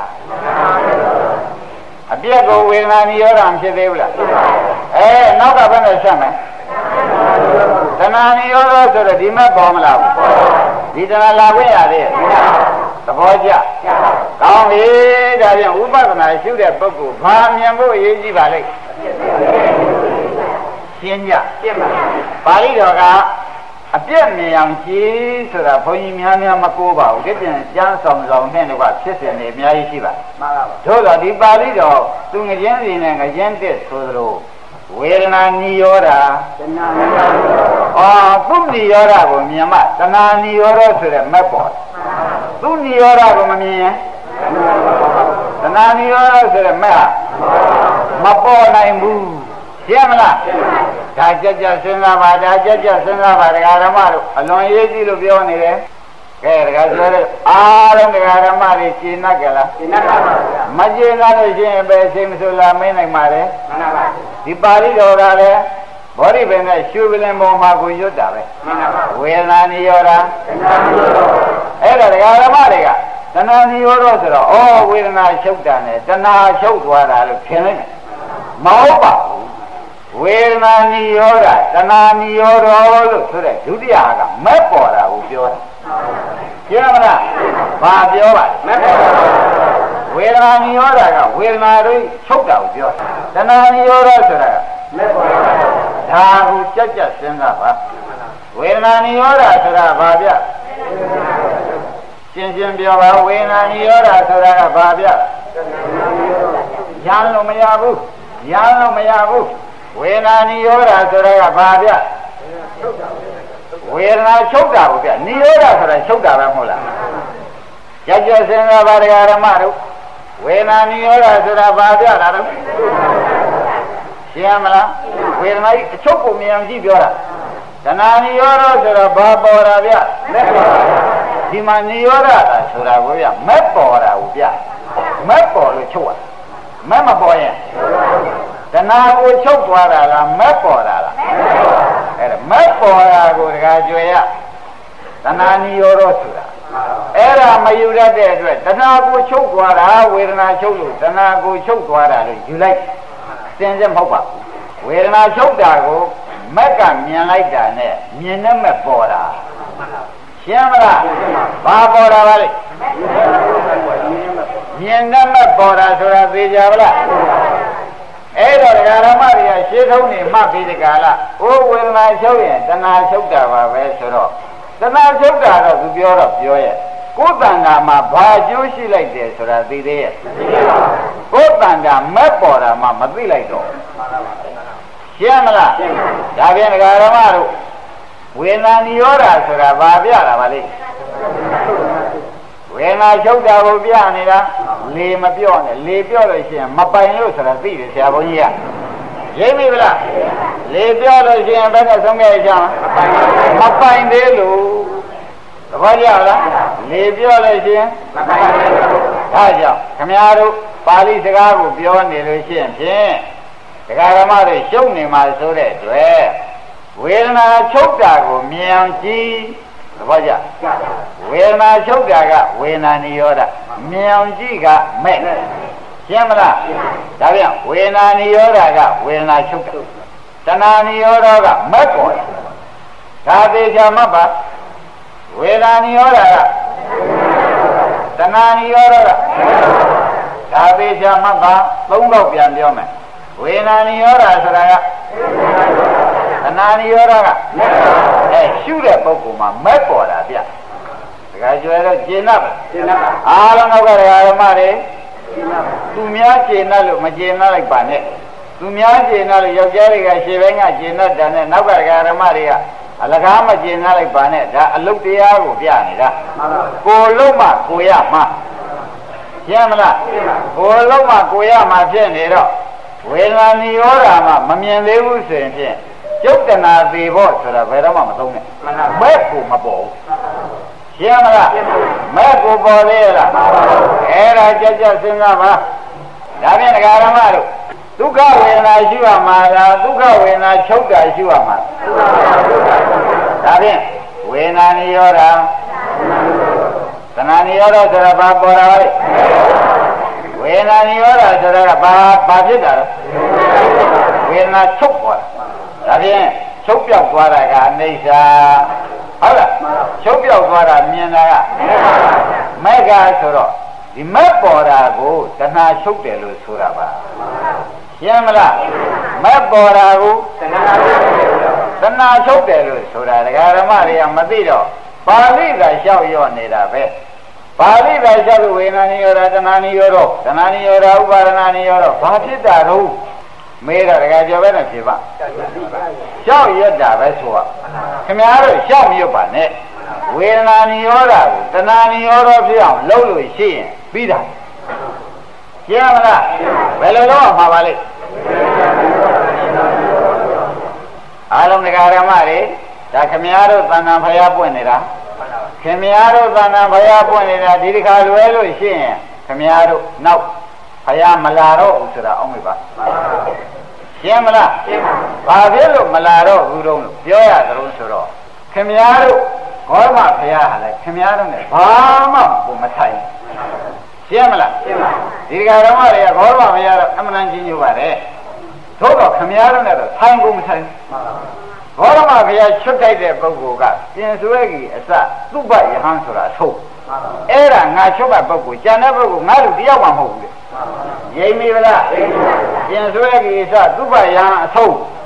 အပြည့်ကိုဝေဒနာနိရောဓမဖြစ်သေးဘူးလားအဲနောက်ကဘယ်နဲ့ဆက်မယ်တဏှာနိရောဓဆိုတော့ဒီမဲ့ပေါ်မလားဒီတဏှာလာခွင့်ရသေးရဲ့သဘောကျကောင်းပြီဒါဖြင့်ဝိပဿနာရှုတဲ့ပုဂ္ဂိုလ်ဘာမြင်ဖို့အရေးကြီးပါလိမ့်ရှင်းကြရှင်းပါပါဠိတော်ကအပြည့်မြင်အောင်ကြည့်ဆိုတာဘုန်းကြီးများများမကိုးပါဘူးဒီပြင်ကျမ်းဆောင်ဆောင်နဲ့တော့ဖြစ်စဉ်တွေအများကြီးရှိပါမှန်ပါပါသို့တော့ဒီပါဠိတော်သူငကျင်းစီနဲ့ငကျင်းတက်ဆိုသလိုဝေဒနာနိရောဓတဏှာနိရောဓအော်သူနိရောဓကိုမြင်မှတဏှာနိရောဓဆိုတဲ့မက်ပေါ်သူနိရောဓကိုမမြင်ရင်တဏှာနိရောဓဆိုတဲ့မက်ဟာမပေါ်နိုင်ဘူးရှင်းမလားဒါကြက်ကြက်စဉ်းစားပါဒါကြက်ကြက်စဉ်းစားပါဒကာဓမ္မတို့အလွန်ရေးကြည့်လို့ပြောနေတယ်ကဲဒကာပြောတဲ့အားလုံးဒကာဓမ္မတွေရှင်းတတ်ကြလားရှင်းတတ်ပါဗျာမရှင်းတတ်လို့ရှင်းရင်ပဲစိတ်မဆိုးလားမင်းနိုင်ပါလေမှန်ပါပါဒီပါဠိတော်ကလည်းဘောဓိပင်နဲ့ရှုပလင်ပေါ်မှာကိုရွတ်တာပဲမှန်ပါပါဝေဒနာနိရောဓတဏှာနိရောဓအဲ့ဒါဒကာဓမ္မတွေကတဏှာနိရောဓဆိုတော့ဩဝေဒနာချုပ်တာနဲ့တဏှာချုပ်သွားတာလို့ထင်လိုက်တယ်မဟုတ်ပါဘူးဝေဒနာနိရောဓတဏှာနိရောဓလို့ဆိုတဲ့ဒုတိယကမက်ပေါ်တာကိုပြောတာရှင်းမလားဘာပြောပါလဲမက်ပေါ်တာဝေဒနာနိရောဓကဝေဒနာတွေချုပ်တာကိုပြောတာတဏှာနိရောဓဆိုတာကမက်ပေါ်တာဒါကိုကြက်ကြက်စဉ်းစားပါဝေဒနာနိရောဓဆိုတာဘာဗျရှင်းရှင်းပြောပါဝေဒနာနိရောဓဆိုတာကဘာဗျရမ်းလို့မရဘူးရမ်းလို့မရဘူးဝေဒနာနိရောဓဆိုတာကဘာဗျဝေဒနာချုပ်တာကိုဗျနိရောဓဆိုတာချုပ်တာပဲမဟုတ်လားကြက်ကြက်စဉ်းစားပါတရားဓမ္မတို့ဝေဒနာနိရောဓဆိုတာဘာဗျလားတော့ရှင်းမလားဝေဒနာကြီးအချုပ်ကိုမြင်အောင်ကြည့်ပြောတာတဏှာနိရောဓဆိုတော့ဘာပေါ်တာဗျလက်ပေါ်တာဒီမှာနိရောဓတာဆိုတာကိုဗျမက်ပေါ်တာကိုဗျမက်ပေါ်လို့ချုပ်ရမက်မပေါ်ရင်တဏှာကိုချုပ်သွားတာလားမက်ပေါ်တာလားအဲ့ဒါမက်ပေါ်တာကိုတခါကြွယ်ရတဏှာနိရောဓဆိုတာအဲ့ဒါမယူတတ်တဲ့အတွက်တဏှာကိုချုပ်သွားတာဝေဒနာချုပ်လို့တဏှာကိုချုပ်သွားတာလို့ယူလိုက်စင်စစ်မဟုတ်ပါဘူးဝေဒနာချုပ်တာကိုမက်ကမြင်လိုက်တာနဲ့မြင်နဲ့မက်ပေါ်တာရှင်းမလားဘာပေါ်တာပါလဲမြင်နဲ့မက်ပေါ်တာဆိုတာသိကြပါလားအဲ့တော့ဒကာရမတွေကရှင်းထုံးနေမှတ်ပြီးဒီကလာအိုးဝေဒနာချုပ်ရင်တဏှာချုပ်တာပါပဲဆိုတော့တဏှာချုပ်တာတော့သူပြောတော့ပြောရဲ့ကိုယ်တဏ္ဍာမှာဘာကျိုးရှိလိုက်တယ်ဆိုတာသိသေးရဲ့ကိုယ်တဏ္ဍာမက်ပေါ်တာမှမသိလိုက်တော့ရှင်းမလားဒါပြန်ဒကာရမတို့ဝေဒနာနိရောဓဆိုတာဘာပြတာပါလဲဝေဒနာချုပ်တာကိုပြနေတာလေမပြော့နဲ့လေပြော့လို့ရှိရင်မပိုင်လို့ဆိုတာသိတယ်ဆရာဘုန်းကြီးကရိပ်ပြီဗလားလေပြော့လို့ရှိရင်ဘယ်နဲ့ဆုံးခဲ့ကြမပိုင်သေးလို့သဘောကျလားလေပြော့လို့ရှိရင်မပိုင်သေးလို့ဒါကြောင့်ခမည်းတော်ပါဠိစကားကိုပြောနေလို့ရှိရင်ဖြင့်ဒကာရမတွေရှုပ်နေမှာဆိုတဲ့အတွက်ဝေဒနာချုပ်တာကိုမြင်အောင်ကြည့်သဘောကျဝေဒနာချုပ်တာကဝေဒနာနိရောဓမြင်အောင်ကြည့်ကမဲ့ရှင်းမလားဒါပြန်ဝေဒနာနိရောဓကဝေဒနာချုပ်တာတဏှာနိရောဓကမဲ့ပေါ်တယ်ဒါသေးချာမှတ်ပါဝေဒနာနိရောဓကတဏှာနိရောဓကဒါသေးချာမှတ်ပါသုံးတော့ပြန်ပြောမယ်ဝေဒနာနိရောဓဆိုတာကတဏှာနိရောဓကအဲရှုတဲ့ပုဂ္ဂိုလ်မှာမက်ပေါ်တာဗျတခါကျွဲတော့ကျင်납ကျင်납အားလုံးတော့ကဓမ္မတွေသူများကျင်납လို့မကျင်납လိုက်ပါနဲ့သူများကျင်납လို့ယောက်ျားတွေကရှေ့ဘက်ကကျင်납တာနဲ့နောက်ကဓမ္မတွေကအလကားမကျင်납လိုက်ပါနဲ့ဒါအလုတ်တရားကိုပြနေတာကိုလုံးမှကိုရမှာရှင်းမလားကိုလုံးမှကိုရမှာဖြစ်နေတော့ဝေဒနာနိရောဓမှာမမြင်သေးဘူးဆိုရင်ဖြင့်ကျုပ်တနာသေးဖို့ဆိုတာဘယ်တော့မှမသုံးနဲ့မဲ့ကိုမပေါ်ဘူးရှင်းမလားမဲ့ကိုပေါ်သေးလားအဲ့ဒါကြက်ကြက်စဉ်းစားပါဒါဖြင့်ဒကာရမတို့ဒုက္ခဝေဒနာရှိရမှာလားဒုက္ခဝေဒနာချုပ်တာရှိရမှာဒါဖြင့်ဝေဒနာနိရောဓတဏှာနိရောဓဆိုတာဘာပေါ်တာလဲဝေဒနာနိရောဓဆိုတာကဘာဘာဖြစ်တာလဲဝေဒနာချုပ်သွားတာဒါဖြင့်ချုပ်ပြောက်သွားတာကအနိစ္စဟုတ်လားချုပ်ပြောက်သွားတာမြင်တာကမေဃဆိုတော့ဒီမက်ပေါ်တာကိုတဏှာချုပ်တယ်လို့ဆိုတာပါရှင်းမလားမက်ပေါ်တာကိုတဏှာချုပ်တယ်လို့ဆိုတာဒကာဓမ္မတွေကမသိတော့ပါဠိကလျှောက်ရော့နေတာပဲပါဠိကလျှောက်လို့ဝေဒနာနိရောဓတဏှာနိရောဓတဏှာနိရောဓဥပါဒနာနိရောဓဘာဖြစ်တာတော့မေးတော့တကယ်ပြောပဲနဲ့ဖြေပါလျှောက်ရတာပဲဆိုတော့ခင်ဗျားတို့လျှောက်မရွတ်ပါနဲ့ဝေဒနာနိရောဓကိုတဏှာနိရောဓဖြစ်အောင်လုပ်လို့ရှိရင်ပြီးတာရှင်းမလားဘယ်လိုလုပ်အောင်မှာပါလဲအားလုံးဒကာရမတွေဒါခင်ဗျားတို့သံဃာဖျားပွင့်နေတာခင်ဗျားတို့သံဃာဖျားပွင့်နေတာဒီတစ်ခါလွယ်လို့ရှိရင်ခင်ဗျားတို့နောက်ဖျားမလာတော့ဘူးဆိုတာအောင်းမိပါရှင်းမလားဘာဖြစ်လို့မလာတော့ဘူးတော့ပြောရသလိုဆိုတော့ခင်ဗျားတို့ဂေါရမဖျားဟာလဲခင်ဗျားတို့ ਨੇ ဘာမှကိုမဆိုင်ရှင်းမလားဒီကဓမ္မတွေကဂေါရမဖျားတော့အမှန်တန်ကြီးညို့ပါတယ်သို့တော့ခင်ဗျားတို့ ਨੇ တော့ဆိုင်ကုန်မဆိုင်ဂေါရမဘုရားချွတ်တိုက်တဲ့ပုဂ္ဂိုလ်ကပြင်စွဲကြီးအစသူ့ဘယဟန်ဆိုတာအဆုံးအဲ့ဒါငါချွတ်တဲ့ပုဂ္ဂိုလ်ကျန်တဲ့ပုဂ္ဂိုလ်ငါလူတယောက်မှမဟုတ်ဘူးလေရိမ့်မိဗလားပြင်စွဲကြီးအစသူ့ဘယဟန်အဆုံး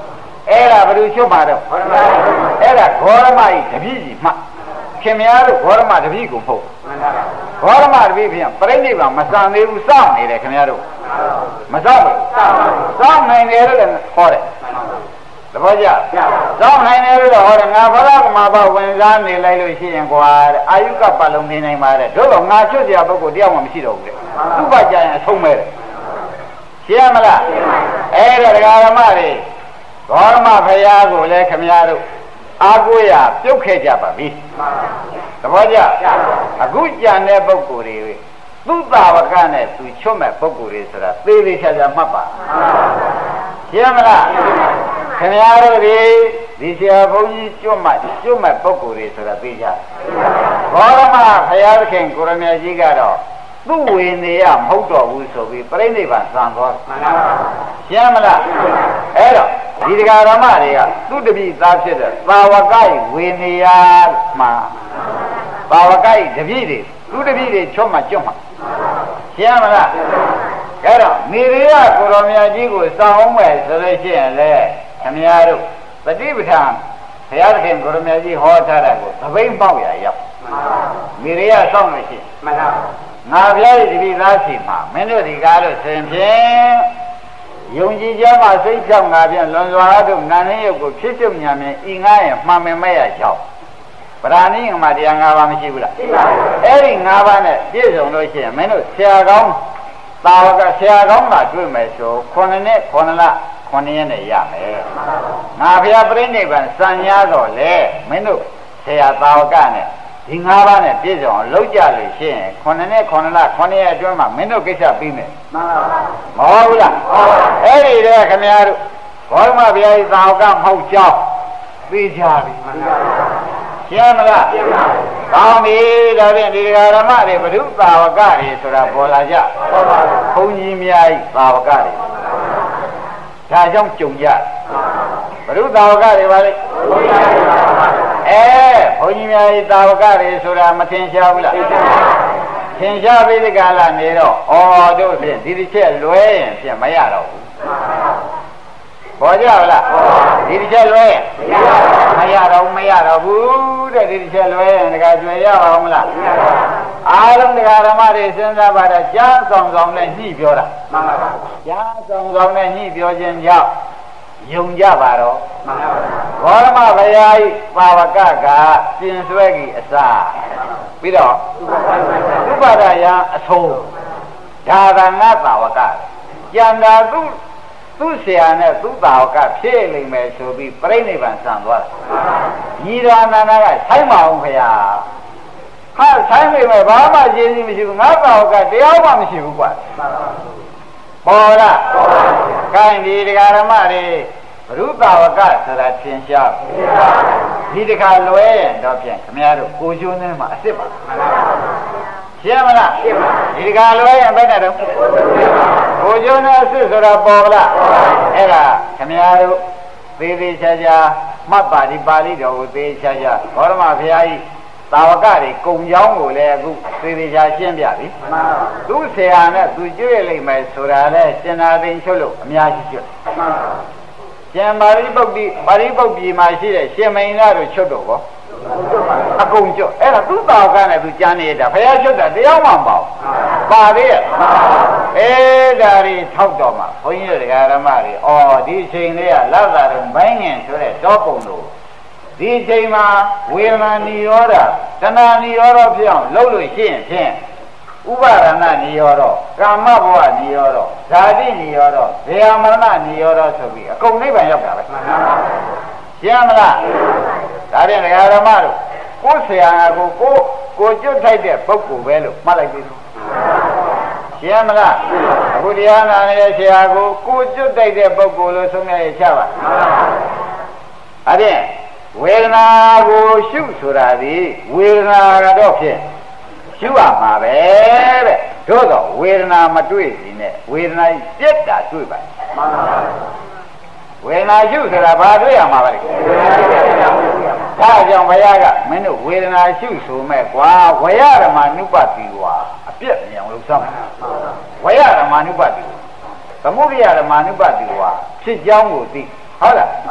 အဲ့ဒါဘယ်လိုချွတ်ပါတော့အဲ့ဒါဂေါရမကြီးတပည့်ကြီးမှခင်ဗျားတို့ဂေါရမတပည့်ကိုမဟုတ်ဂေါရမတပည့်ပြန်ပြိဋိဘံမစံသေးဘူးစောင့်နေတယ်ခင်ဗျားတို့မစောင့်ဘူးစောင့်နိုင်တယ်လို့လည်းခေါ်တယ်သဘောကျစောင့်နိုင်တယ်လို့ဟောတယ်ငါဘလားကမှာပါဝင်စားနေလိုက်လို့ရှိရင်ကွာအာယုကပတ်လုံးနေနိုင်ပါတယ်တို့တော့ငါချွတ်เสียပုဂ္ဂိုလ်တယောက်မှမရှိတော့ဘူးလေသူ့ဘကြရင်အဆုံးမဲ့တယ်ရှင်းမလားအဲ့ဒါဒကာဓမ္မတွေဂေါရမဘုရားကိုလည်းခမည်းတော်အာကိုရပြုတ်ခဲ့ကြပါပြီသဘောကျအခုကြံတဲ့ပုဂ္ဂိုလ်တွေသူ့တာဝကနဲ့သူချွတ်မဲ့ပုဂ္ဂိုလ်တွေဆိုတာသေသေးချာချာမှတ်ပါရှင်းမလားခင်ဗျားတို့ဒီဒီဆရာဘုန်းကြီးကျွတ်မှကျွတ်မဲ့ပုဂ္ဂိုလ်တွေဆိုတာသိကြဂေါရမဘုရားသခင်ကိုရမကြီးကတော့သူ့ဝေနေရမဟုတ်တော့ဘူးဆိုပြီးပြိဋိဘံသံသွားရှင်းမလားအဲ့တော့ဒီတရားဓမ္မတွေကသူ့တပည့်သားဖြစ်တဲ့သာဝကဤဝေနေရမှာသာဝကဤတပည့်တွေသူ့တပည့်တွေချွတ်မှကျွတ်မှရှင်းမလားအဲ့တော့နေရရကိုရောမြတ်ကြီးကိုစောင်းအောင်မယ်ဆိုလို့ရှိရင်လေခင်ဗျားတို့ပฏิပဋ္ဌာန်ဘုရားသခင်ကိုရောမြတ်ကြီးဟောထားတာကိုသပိတ်ပေါက်ရရောက်နေရရစောင်းလို့ရှိရင်မှန်ပါငါဘုရားရဲ့တပည့်သားစီမှာမင်းတို့ဒီကားလို့ဆိုရင်ဖြင့်ယုံကြည်ကြမှာစိတ်ချောက်ငါဖြင့်လွန်စွာတို့နာနေရုပ်ကိုဖြစ်ချုပ်ညာမြင်ဤငါရဲ့မှန်မမဲ့ရကြောင်းပဓာနိငမှာတရား၅ပါးမရှိဘူးလားရှိပါဘူးအဲ့ဒီ၅ပါးနဲ့ပြည့်စုံလို့ရှိရင်မင်းတို့ဆရာကောင်းသာဝကဆရာကောင်းလာတွေ့မယ်ဆိုခုနှစ်နှစ်ခုနှစ်လခုနှစ်ရက်နဲ့ရမယ်ငါဘုရားပြိဋိဘံစံညာတော့လေမင်းတို့ဆရာသာဝကနဲ့ဒီ၅ပါးနဲ့ပြည့်စုံအောင်လုပ်ကြလို့ရှိရင်ခုနှစ်နှစ်ခုနှစ်လခုနှစ်ရက်အတွင်းမှာမင်းတို့ကိစ္စပြီးမယ်မှန်ပါဘူးမဟုတ်ဘူးလားအဲ့ဒီတည်းခင်ဗျားတို့ဘောရမဘုရားကြီးသာဝကမဟုတ်ကြောင်းသိကြပြီမှန်ပါရှင်းမလားရှင်းပါပြီကောင်းပြီဒါဖြင့်ဒီဓမ္မတွေဘုရုသာဝကတွေဆိုတာပေါ်လာကြပေါ်ပါဘူးဘုန်းကြီးများဤသာဝကတွေဒါကြောင့်ကြုံကြဘုရုသာဝကတွေပါလေဘုရားအဲဘုန်းကြီးများဤသာဝကတွေဆိုတာမထင်ရှားဘူးလားထင်ရှားပြီဒီကလာနေတော့ဩတို့ဖြင့်ဒီတစ်ချက်လွဲရင်ဖြင့်မရတော့ဘူးပေါ်ကြလားဒီတစ်ချက်လွဲမရတော့မရတော့ဘူးတဲ့ဒီတစ်ချက်လွဲရင်တခါကျွေရအောင်မလားအားလုံးတရားဓမ္မတွေစဉ်းစားပါတော့ကြားဆောင်ဆောင်နဲ့ညှိပြောတာမှန်ပါပါကြားဆောင်ဆောင်နဲ့ညှိပြောခြင်းကြောင့်ယုံကြပါတော့မှန်ပါပါဘောရမဘုရားဤပါဝကကပြင်ဆွဲကြီးအစာပြီးတော့ဥပါဒယံအဆုံးဒါကငါပါဝကကျန်တာသူသူ့ဆရာနဲ့သူ့တာဝကဖြစ်လိမ့်မယ်ဆိုပြီးပြိဋိဘံဆံသွားတယ်ညီရာနန္ဒကဆိုင်မအောင်ခရာဟာဆိုင်လိမ့်မယ်ဘာမှရှင်းရှင်းမရှိဘူးငါတာဝကတရားမှမရှိဘူးကွာပေါ်လားခိုင်းဒီတရားဓမ္မတွေဘုရုတာဝကဆိုတာသင်ရှားဒီတခါလွဲရင်တော့ဖြင့်ခမည်းတော်ကိုကျွန်းထဲမှာအစ်စ်ပါရှင်းမလားရှင်းပါဒီတခါလွဲရင်ဘယ်နဲ့တော့ကိုကျွန်းနဲ့အစ်စ်ဆိုတာပေါ်လားအဲ့ဒါခမည်းတော်သေးသေးချာချာမှတ်ပါဒီပါဠိတော်ကိုသေးချာချာဘောရမဘုရားကြီးတာဝကတွေကုံကြောင်းကိုလည်းအခုသေးသေးချာရှင်းပြပြီသူ့ဆရာနဲ့သူကျွေးလိုက်မယ်ဆိုတာလဲစင်နာသိန်ချုပ်လို့အများကြီးကျွတ်ကျန်ပါဠိပုဒ်ဒီပါဠိပုဒ်ပြည်မှာရှိတဲ့ရှင်မိန်သားတို့ချုပ်တော့ကောအကုန်ကျွတ်အဲ့ဒါသူ့တာဝကနဲ့သူကြမ်းနေတာဘုရားချုပ်တာတရားမှမပေါ့ပါသေးရဲ့အဲဒါတွေထောက်တော်မှာဘုန်းကြီးတို့ဓမ္မတွေအော်ဒီချိန်လေးကလောက်တာတော့ဘိုင်းငင်ဆိုတဲ့တောပုံတို့ဒီချိန်မှာဝေဒနာနိရောဓတဏှာနိရောဓဖြစ်အောင်လုပ်လို့ရှိရင်ဖြင့်ဥပါဒနာနိရောဓကာမဘဝနိရောဓဇာတိနိရောဓဇေယမရဏနိရောဓဆိုပြီးအကုန်နိဗ္ဗာန်ရောက်တာပဲရှင်းမလားဒါဖြင့်ဒကာဓမ္မတို့ကိုယ်ဆရာကိုကိုကိုကျွတ်ထိုက်တဲ့ပုဂ္ဂိုလ်ပဲလို့မှတ်လိုက်ပြီရှင်းမလားအခုတရားနာနေတဲ့ဆရာကိုကိုကျွတ်ထိုက်တဲ့ပုဂ္ဂိုလ်လို့ဆုံးဖြတ်ရချပါအဲ့ဒီဝေဒနာကိုရှုဆိုတာဒီဝေဒနာကတော့ဖြင့်ရှုရမှာပဲတဲ့တို့တော့ဝေဒနာမတွေ့စီနဲ့ဝေဒနာပြက်တာတွေ့ပါမှန်ပါပါဝေဒနာရှုဆိုတာဘာတွေ့ရမှာပါလဲဒါကြောင့်ဘုရားကမင်းတို့ဝေဒနာရှုဆိုမဲ့ကွာဝေယဓမ္မနုပတိဝါအပြက်မြင်အောင်လုပ်ဆောင်ဝေယဓမ္မနုပတိသမုဒိယဓမ္မနုပတိဝါဖြစ်ကြောင်းကိုသိဟုတ်လား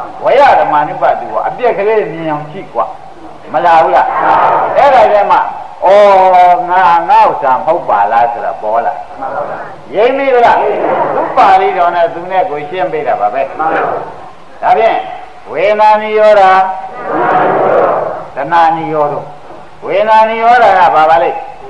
ဝရဓမ္မနုပတိကိုအပြက်ကလေးမြင်အောင်ကြည့်กว่าမလားဘူးလားအဲ့ဒါတည်းမှာဩငါငါ့ဥစ္စာမဟုတ်ပါလားဆိုတာပေါ်လာရင်းမိလားသူပါဠိတော်နဲ့သူနဲ့ကိုရှင်းပေးတာပါပဲဒါဖြင့်ဝေနာနိရောဓသနာနိရောဓဝေနာနိရောဓကဘာပါလဲ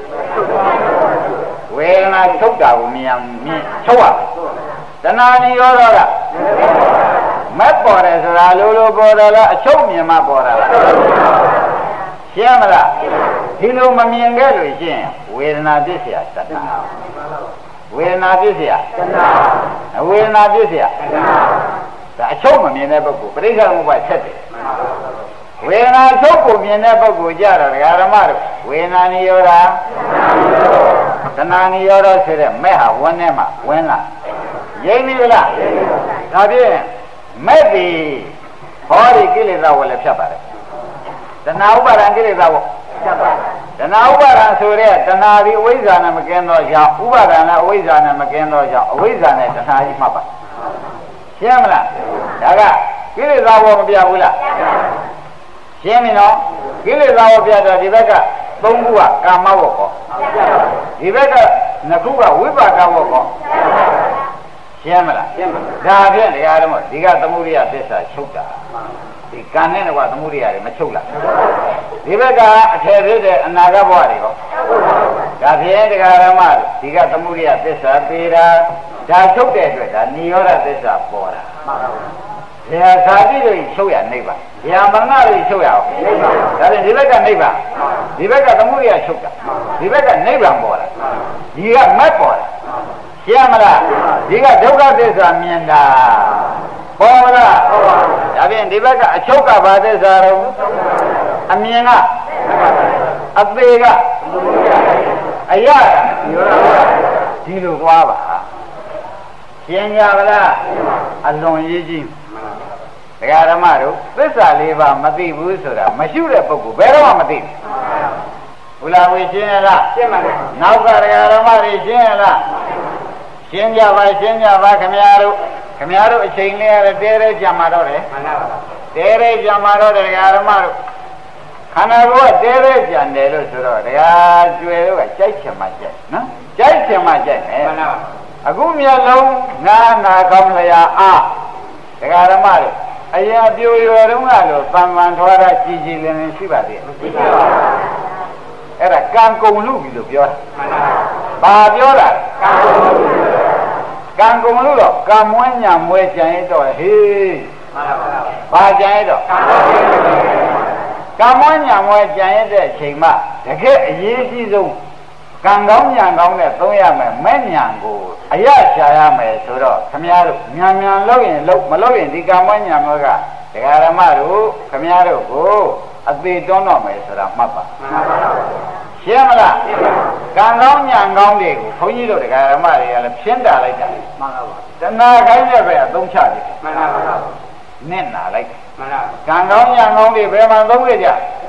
ဝေဒနာထုတ်တာကိုမြင်မြင်ထုတ်ရသနာနိရောဓကမက်ပေါ်တယ်ဆိုတာလိုလိုပေါ်တယ်လားအချုပ်မြင်မှပေါ်တာလားရှင်းမလားဒီလိုမမြင်ခဲ့လို့ရှင်းဝေဒနာပြည့်စရာတဏှာဝေဒနာပြည့်စရာတဏှာဝေဒနာပြည့်စရာတဏှာဒါအချုပ်မမြင်တဲ့ပုဂ္ဂိုလ်ပရိစ္ဆေသမုပ္ပါဆက်တယ်ဝေဒနာချုပ်ကိုမြင်တဲ့ပုဂ္ဂိုလ်ကြတော့ဒကာဓမ္မတို့ဝေဒနာနိရောဓသနာနိရောဓဆိုတဲ့မဲ့ဟာဝန်းထဲမှာဝင်လာရင်းပြီလားဒါဖြင့်မဲ့ဒီဟောဒီကိလေသာဝလည်းဖြတ်ပါတယ်တဏှာဥပါဒံကိလေသာဝဖြတ်ပါတယ်တဏှာဥပါဒံဆိုတဲ့တဏှာဒီအဝိဇ္ဇာနဲ့မကင်းသောကြောင့်ဥပါဒံနဲ့အဝိဇ္ဇာနဲ့မကင်းသောကြောင့်အဝိဇ္ဇာနဲ့တဏှာကြီးမှတ်ပါရှင်းမလားဒါကကိလေသာဝမပြဘူးလားရှင်းပြီနော်ကိလေသာဝပြတော့ဒီဘက်ကသုံးခုကကာမဝတ်ကောဒီဘက်ကနှစ်ခုကဝိပါကဝတ်ကောရှင်းမလားရှင်းပါဒါဖြင့်တရားတော်ဒီကသမုဒိယသစ္စာချုပ်တာဒီကံနဲ့ကသမုဒိယတွေမချုပ်လားဒီဘက်ကအထယ်ဖြစ်တဲ့အနာဂတ်ဘဝတွေကောဒါဖြင့်တရားဓမ္မဒီကသမုဒိယသစ္စာပေတာဒါချုပ်တဲ့အတွက်ဒါနိရောဓသစ္စာပေါ်တာမှန်ပါဘူးဇေယဇာတိတွေချုပ်ရနိဗ္ဗာန်ဇေယမရဏတွေချုပ်ရအောင်နိဗ္ဗာန်ဒါဖြင့်ဒီဘက်ကနိဗ္ဗာန်ဒီဘက်ကသမုဒိယချုပ်တာဒီဘက်ကနိဗ္ဗာန်ပေါ်တာဒီကမက်ပေါ်တာရှင်းမလားဒီကဒုက္ခသစ္စာမြင်တာပေါ်မလားဒါဖြင့်ဒီဘက်ကအချုပ်ကဘာသစ္စာတော့အမြင်ကအသေးကအရဒီလိုသွားပါရှင်းကြပါလားအလွန်ရေးကြီးဒကာဓမ္မတို့သစ္စာလေးပါမသိဘူးဆိုတာမရှိတဲ့ပုဂ္ဂိုလ်ဘယ်တော့မှမသိဘူးဘုလားဝေရှင်းရလားရှင်းပါမယ်နောက်ကဒကာဓမ္မတွေရှင်းရလားရှင်းကြပါရှင်းကြပါခင်ဗျားတို့ခင်ဗျားတို့အချိန်လေးရတဲ့တဲတဲကြံမှာတော့တယ်မှန်ပါပါတဲတဲကြံမှာတော့ဒကာဓမ္မတို့ခန္ဓာကိုယ်ကတဲတဲကြံတယ်လို့ဆိုတော့ဒကာကျွယ်တို့ကကြိုက်ချင်မှကြိုက်နော်ကြိုက်ချင်မှကြိုက်မယ်မှန်ပါပါအခုမျက်လုံးနာနာကောင်းလျာအားဒကာဓမ္မတို့အရင်ပြိုရွယ်တုန်းကလို့သံဃာထွားတာကြည်ကြည်လင်လင်ရှိပါသေးတယ်မရှိပါဘူးအဲ့ဒါကံကုန်လူပြီလို့ပြောတာမှန်ပါဘာပြောတာကံကုန်လူကံကုန်လူတော့ကံမွေးညာမွေးကြံရတော့ဟေးမှန်ပါပါဘာကြံရတော့ကံမွေးညာမွေးကြံရတဲ့အချိန်မှတကယ်အရေးကြီးဆုံးကံကောင်းညာကောင်းနဲ့သုံးရမယ်မဲ့ညာကိုအရရှာရမယ်ဆိုတော့ခမည်းတော်ညာညာလုပ်ရင်လုပ်မလုပ်ရင်ဒီကံမွေးညာမွေးကဒကာဓမ္မတို့ခမည်းတော်ကိုအသေးတွန်းတော့မယ်ဆိုတာမှတ်ပါမှန်ပါပါရှင်းမလားကံကောင်းညာကောင်းတွေကိုဘုန်းကြီးတို့ဒကာဓမ္မတွေကလည်းဖြင်းတာလိုက်တာမှန်ပါပါတဏှာခိုင်းတဲ့ပဲအသုံးချတယ်မှန်ပါပါနင့်နာလိုက်မှန်ပါကံကောင်းညာကောင်းတွေဘယ်မှာသုံးခဲ့ကြ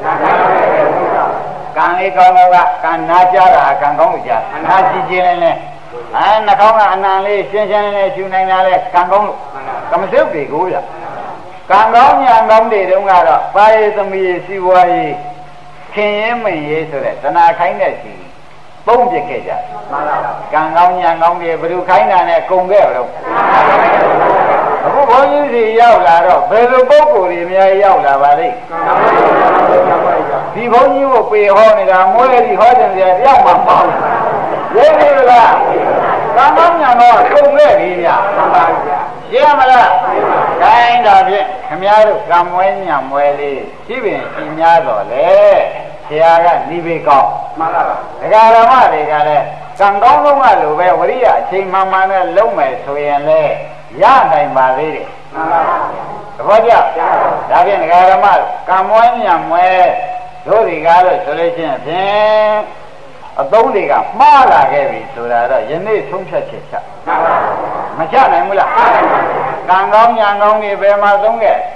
ကံလေးကောင်းတော့ကကံနာကြတာကံကောင်းလို့ကြနာကြည့်ခြင်းနဲ့အဲနှာခေါင်းကအနံလေးရှင်းရှင်းလေးရှူနိုင်တာလေကံကောင်းလို့ကမစုပ်တွေကိုရကံကောင်းညာကောင်းတွေတုန်းကတော့ပါရသမီးစီဝါရေးခင်ရင်မင်းရေးဆိုတဲ့တဏှာခိုင်းတဲ့စီပုံပြစ်ခဲ့ကြမှန်ပါပါကံကောင်းညာကောင်းတွေဘယ်လိုခိုင်းတာနဲ့ကုန်ခဲ့တော့အခုဘုန်းကြီးစီရောက်လာတော့ဘယ်လိုပုဂ္ဂိုလ်တွေအများရောက်လာပါလိမ့်ဒီဘုန်းကြီးကိုပေဟောနေတာမွဲဒီဟောတယ်ကြာတယောက်မှမပေါ့ရေးပြီလားကံကောင်းညာတော့ကုန်ခဲ့ပြီဗျာမှန်ပါဗျာရှင်းမလားခိုင်းတာဖြင့်ခမည်းတော်ကံမွဲညာမွဲလေးရှိပင်အင်းများတော့လေဆရာကနိဗ္ဗေကောင်းမှန်ပါပါဒကာဓမ္မတွေကလည်းကံကောင်းလုံးကလိုပဲဝရိယအချိန်မှန်မှန်နဲ့လုံးမယ်ဆိုရင်လေရနိုင်ပါသေးတယ်မှန်ပါပါသဘောကျဒါဖြင့်ဒကာဓမ္မကံမွဲညာမွဲတို့ဒီကားလို့ဆိုလို့ချင်းဖြင့်အသုံးတွေကမှားလာခဲ့ပြီဆိုတာတော့ယနေ့ဆုံးဖြတ်ချက်ချမချနိုင်ဘူးလားကံကောင်းညာကောင်းတွေဘယ်မှာသုံးခဲ့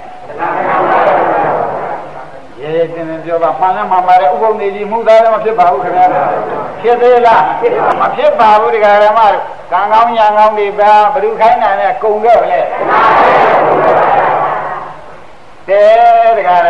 ရေတင်တင်ပြောပါမှန်လည်းမှန်ပါတယ်ဥပုံနေကြီးမှုသားလည်းမဖြစ်ပါဘူးခင်ဗျာဖြစ်သေးလားမဖြစ်ပါဘူးဒီကရမကံကောင်းညာကောင်းတွေပဲဘ누구ခိုင်းတာနဲ့ကုံခဲ့လေ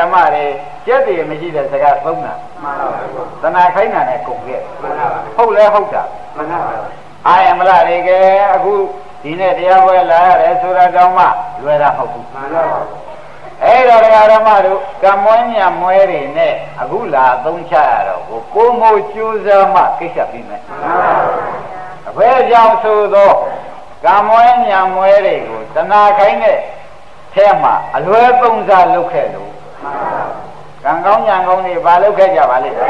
ဓမ္မတွေကျက်တည်မရှိတဲ့စကားသုံးတာသနာခိုင်းတာနဲ့ကုန်ခဲ့ဟုတ်လဲဟုတ်တာအာရမလားတွေကအခုဒီနေ့တရားပွဲလာရတယ်ဆိုတာကြောင့်မှလွယ်တာမဟုတ်ဘူးအဲ့တော့တရားဓမ္မတို့ကံမွေးညံမွဲတွေနဲ့အခုလာသုံးချရတော့ကိုကိုမို့ကျိုးစားမှကိစ္စပြီးမယ်အဘယ်ကြောင့်ဆိုသောကံမွေးညံမွဲတွေကိုတဏှာခိုင်းတဲ့ထဲမှာအလွဲသုံးစားလုပ်ခဲ့လို့ကံကောင်းညံကောင်းတွေဘာလုပ်ခဲ့ကြပါလိမ့်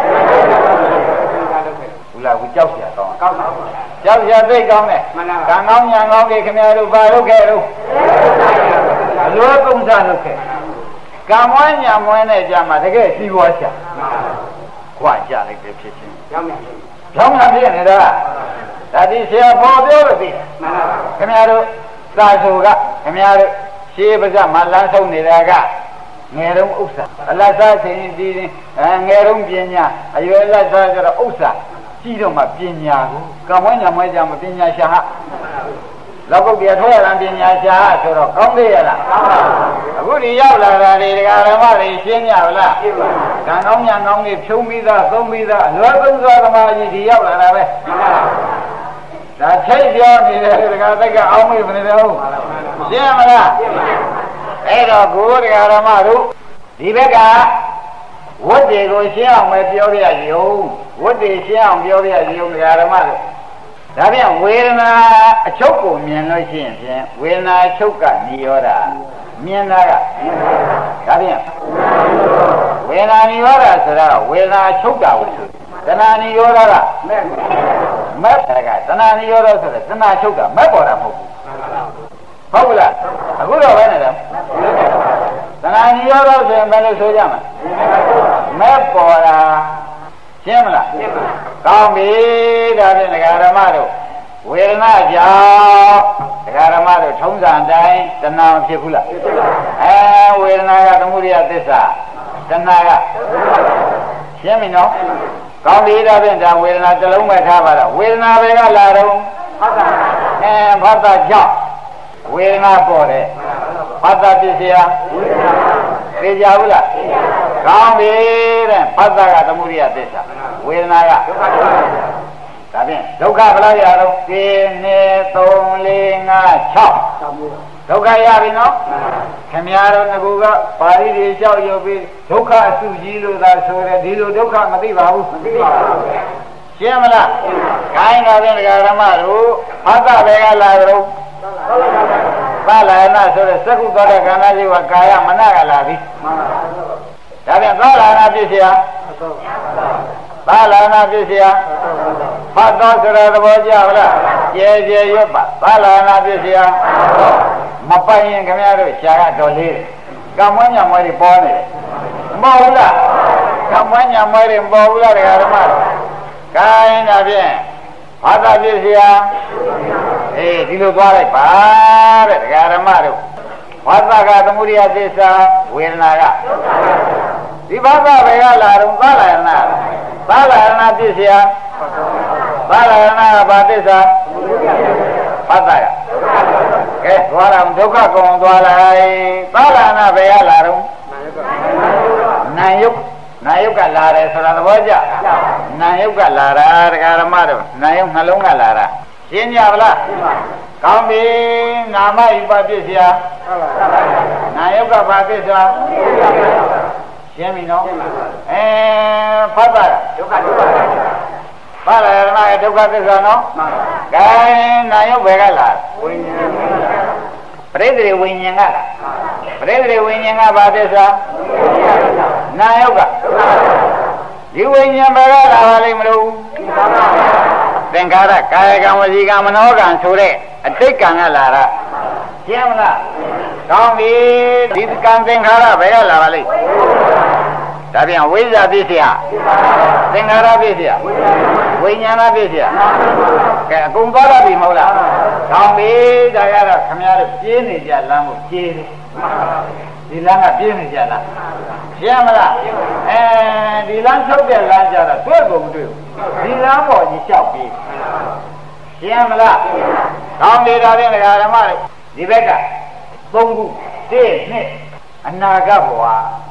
ဘူးလားဘူးကြောက်เสียကောင်းကောင်းပါဘူးကြောက်เสียသိကောင်းတယ်ကံကောင်းညံကောင်းတွေခင်ဗျားတို့ဘာလုပ်ခဲ့လို့အလွဲသုံးစားလုပ်ခဲ့ကံမွေးညံမွေးနဲ့ကြမှာတကယ်စီးပွားရှာခွာကြလိုက်တယ်ဖြစ်ချင်းကြောင်းမြန်ကြောင်းမြန်ဖြစ်နေတာဒါဒီဆရာပေါ်ပြောလို့သိတယ်ခင်ဗျားတို့သာဆိုကခင်ဗျားတို့ရှေးပါးစပ်မှာလမ်းဆုံးနေတာကငယ်တုန်းဥစ္စာအလတ်စားချိန်ဒီအဲငယ်တုန်းပညာအရွယ်လက်စားဆိုတော့ဥစ္စာကြီးတော့မှပညာကိုကံမွေးညံမွေးကြမှာပညာရှာဟလောက်ကုတ်ပြထွေးရတာပညာရှာဟဆိုတော့ကောင်းသေးရလားအခုဒီရောက်လာတာတွေဒကာဓမ္မတွေရှင်းကြပါလားကံကောင်းညံကောင်းတွေဖြုံးပြီးသားသုံးပြီးသားအလွယ်သုံးစွာသမားကြီးဒီရောက်လာတာပဲဒါချိတ်ပြောနေတယ်ဒကာသက်ကအောင်းမေ့မနေတယ်ဟုတ်ရှင်းမလားအဲ့တော့ကိုယ်တရားဓမ္မတို့ဒီဘက်ကဝတ်တွေကိုရှင်းအောင်ပဲပြောပြရုံဝတ်တွေရှင်းအောင်ပြောပြရုံတရားဓမ္မတို့ဒါပြန်ဝေဒနာအချုပ်ကိုမြင်လို့ရှိရင်ဖြင့်ဝေဒနာအချုပ်ကနိရောဓမြင်တာကဒါပြန်ဝေဒနာနိရောဓဆိုတာဝေဒနာအချုပ်တာကိုဆိုတဏှာနိရောဓကမဲ့မဲ့ကတဏှာနိရောဓဆိုတဲ့တဏှာချုပ်တာမဲ့ပေါ်တာမဟုတ်ဘူးဟုတ်ကလားအခုတော့ပဲနေတယ်သဏ္ဍာန်ရောတော့ဆိုရင်ဘယ်လိုဆိုကြမလဲမဲ့ပေါ်တာရှင်းမလားရှင်းပါကောင်းပြီဒါဖြင့်ဒကာဓမ္မတို့ဝေဒနာကြောင့်ဒကာဓမ္မတို့ထုံးစံတိုင်းတဏှာမဖြစ်ဘူးလားအဲဝေဒနာကသမုဒိယသစ္စာတဏှာကရှင်းပြီနော်ကောင်းပြီဒါဖြင့်ဒါဝေဒနာတစ်လုံးပဲထားပါတော့ဝေဒနာပဲကလာတော့ဟုတ်ကဲ့အဲဘာသာကြောင့်ဝေဒနာပေါ်တယ်ဘာသာပစ္စယသိကြဘူးလားကောင်းပြီတဲ့ဘာသာကသမုဒိယသစ္စာဝေဒနာကဒါဖြင့်ဒုက္ခဘယ်လောက်ရတော့၁ ၂ ၃ ၄ ၅ ၆ဒုက္ခရပြီနော်ခင်ဗျားတို့ငကူကပါဠိတွေလျှောက်ရုပ်ပြီးဒုက္ခအစုကြီးလို့သာဆိုတယ်ဒီလိုဒုက္ခမသိပါဘူးမသိပါဘူးရှင်းမလားခိုင်းတော်တဲ့ဒကာဓမ္မတို့ဘာသာပဲကလာတော့သာလနာဆိုတဲ့သက္ကုသောတဲ့ခန္ဓာကြီးကကာယမနကလာပြီဒါပြန်သာလနာဖြစ်เสียသာလနာဖြစ်เสียဖတ်တော်ဆိုတဲ့သဘောကျပါလားကျဲကျဲရွတ်ပါသာလနာဖြစ်เสียမပိုင်ရင်ခင်ဗျားတို့ရှားကတော့လေးကံမွေးညံမွေးတွေပေါ်နေတယ်မဟုတ်ဘူးလားကံမွေးညံမွေးတွေပေါ်ဘူးလားဓမ္မတို့ခိုင်းတာဖြင့်ဘာသာဖြစ်เสียအေးဒီလိုသွားလိုက်ပါတဲ့ဒကာဓမ္မတို့ဘာသာကသမုဒိယသစ္စာဝေဒနာကဒီဘာသာပဲကလာတော့သာလနာသာလနာပြည့်စရာသာလနာကဘာသစ္စာဘာသာကကဲသွားလာဒုက္ခကုံသွားလိုက်သာလနာပဲကလာတော့နာယုတ်နာယုတ်ကလာတယ်ဆိုတာသဘောကျနာယုတ်ကလာတာဒကာဓမ္မတို့နာယုတ်နှလုံးကလာတာရှင်းကြပါလားကောင်းပြီနာမဤပါပြည့်စရာနာယုတ်ကဘာပြည့်စရာရှင်းပြီနော်အဲဖတ်တာဒုက္ခဒုက္ခပါလာရမဒုက္ခသစ္စာနော်ကဲနာယုတ်ပဲကလားဝိညာဉ်ပရိသေဝိညာဉ်ကလားပရိသေဝိညာဉ်ကဘာသစ္စာနာယုတ်ကဒီဝိညာဉ်ပဲကလာပါလိမ့်မလို့သင်္ခါရကာယကံဝစီကံမနောကံဆိုတဲ့အတိတ်ကံကလာတာရှင်းမလားကောင်းပြီဒီကံသင်္ခါရဘယ်ကလာပါလိမ့်ဒါပြန်ဝိဇ္ဇာပစ္စယသင်္ခါရပစ္စယဝိညာဏပစ္စယကဲအကုန်သွားရပြီမဟုတ်လားကောင်းပြီဒါရတော့ခမရတို့ပြင်းနေကြလမ်းကိုကျေးတယ်ဒီလမ်းကပြင်းနေကြလားရှင်းမလားအဲဒီလမ်းချုပ်တဲ့လမ်းကြတော့တွေ့ကုန်မတွေ့ဘူးဒီလမ်းပေါ်ကြီးလျှောက်ပြီးရှင်းမလားကောင်းပြီဒါဖြင့်ဓမ္မတွေဒီဘက်ကသုံးခုတစ်နှစ်အနာဂတ်ဘဝ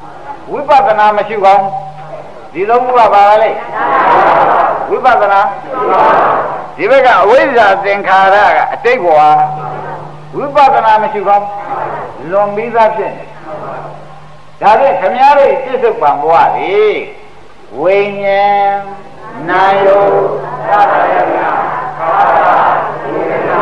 ဝိပဿနာမရှိကောင်းဒီသုံးခုကပါလေဝိပဿနာဒီဘက်ကအဝိဇ္ဇာသင်္ခါရကအတိတ်ဘဝဝိပဿနာမရှိကောင်းလွန်ပြီးသားဖြစ်နေဒါဖြင့်ခမည်းတော်ပြစ္ဆုတ်ပံဘဝလေဝိညာဉ်နာယုသတ္တယနာခါဝိညာ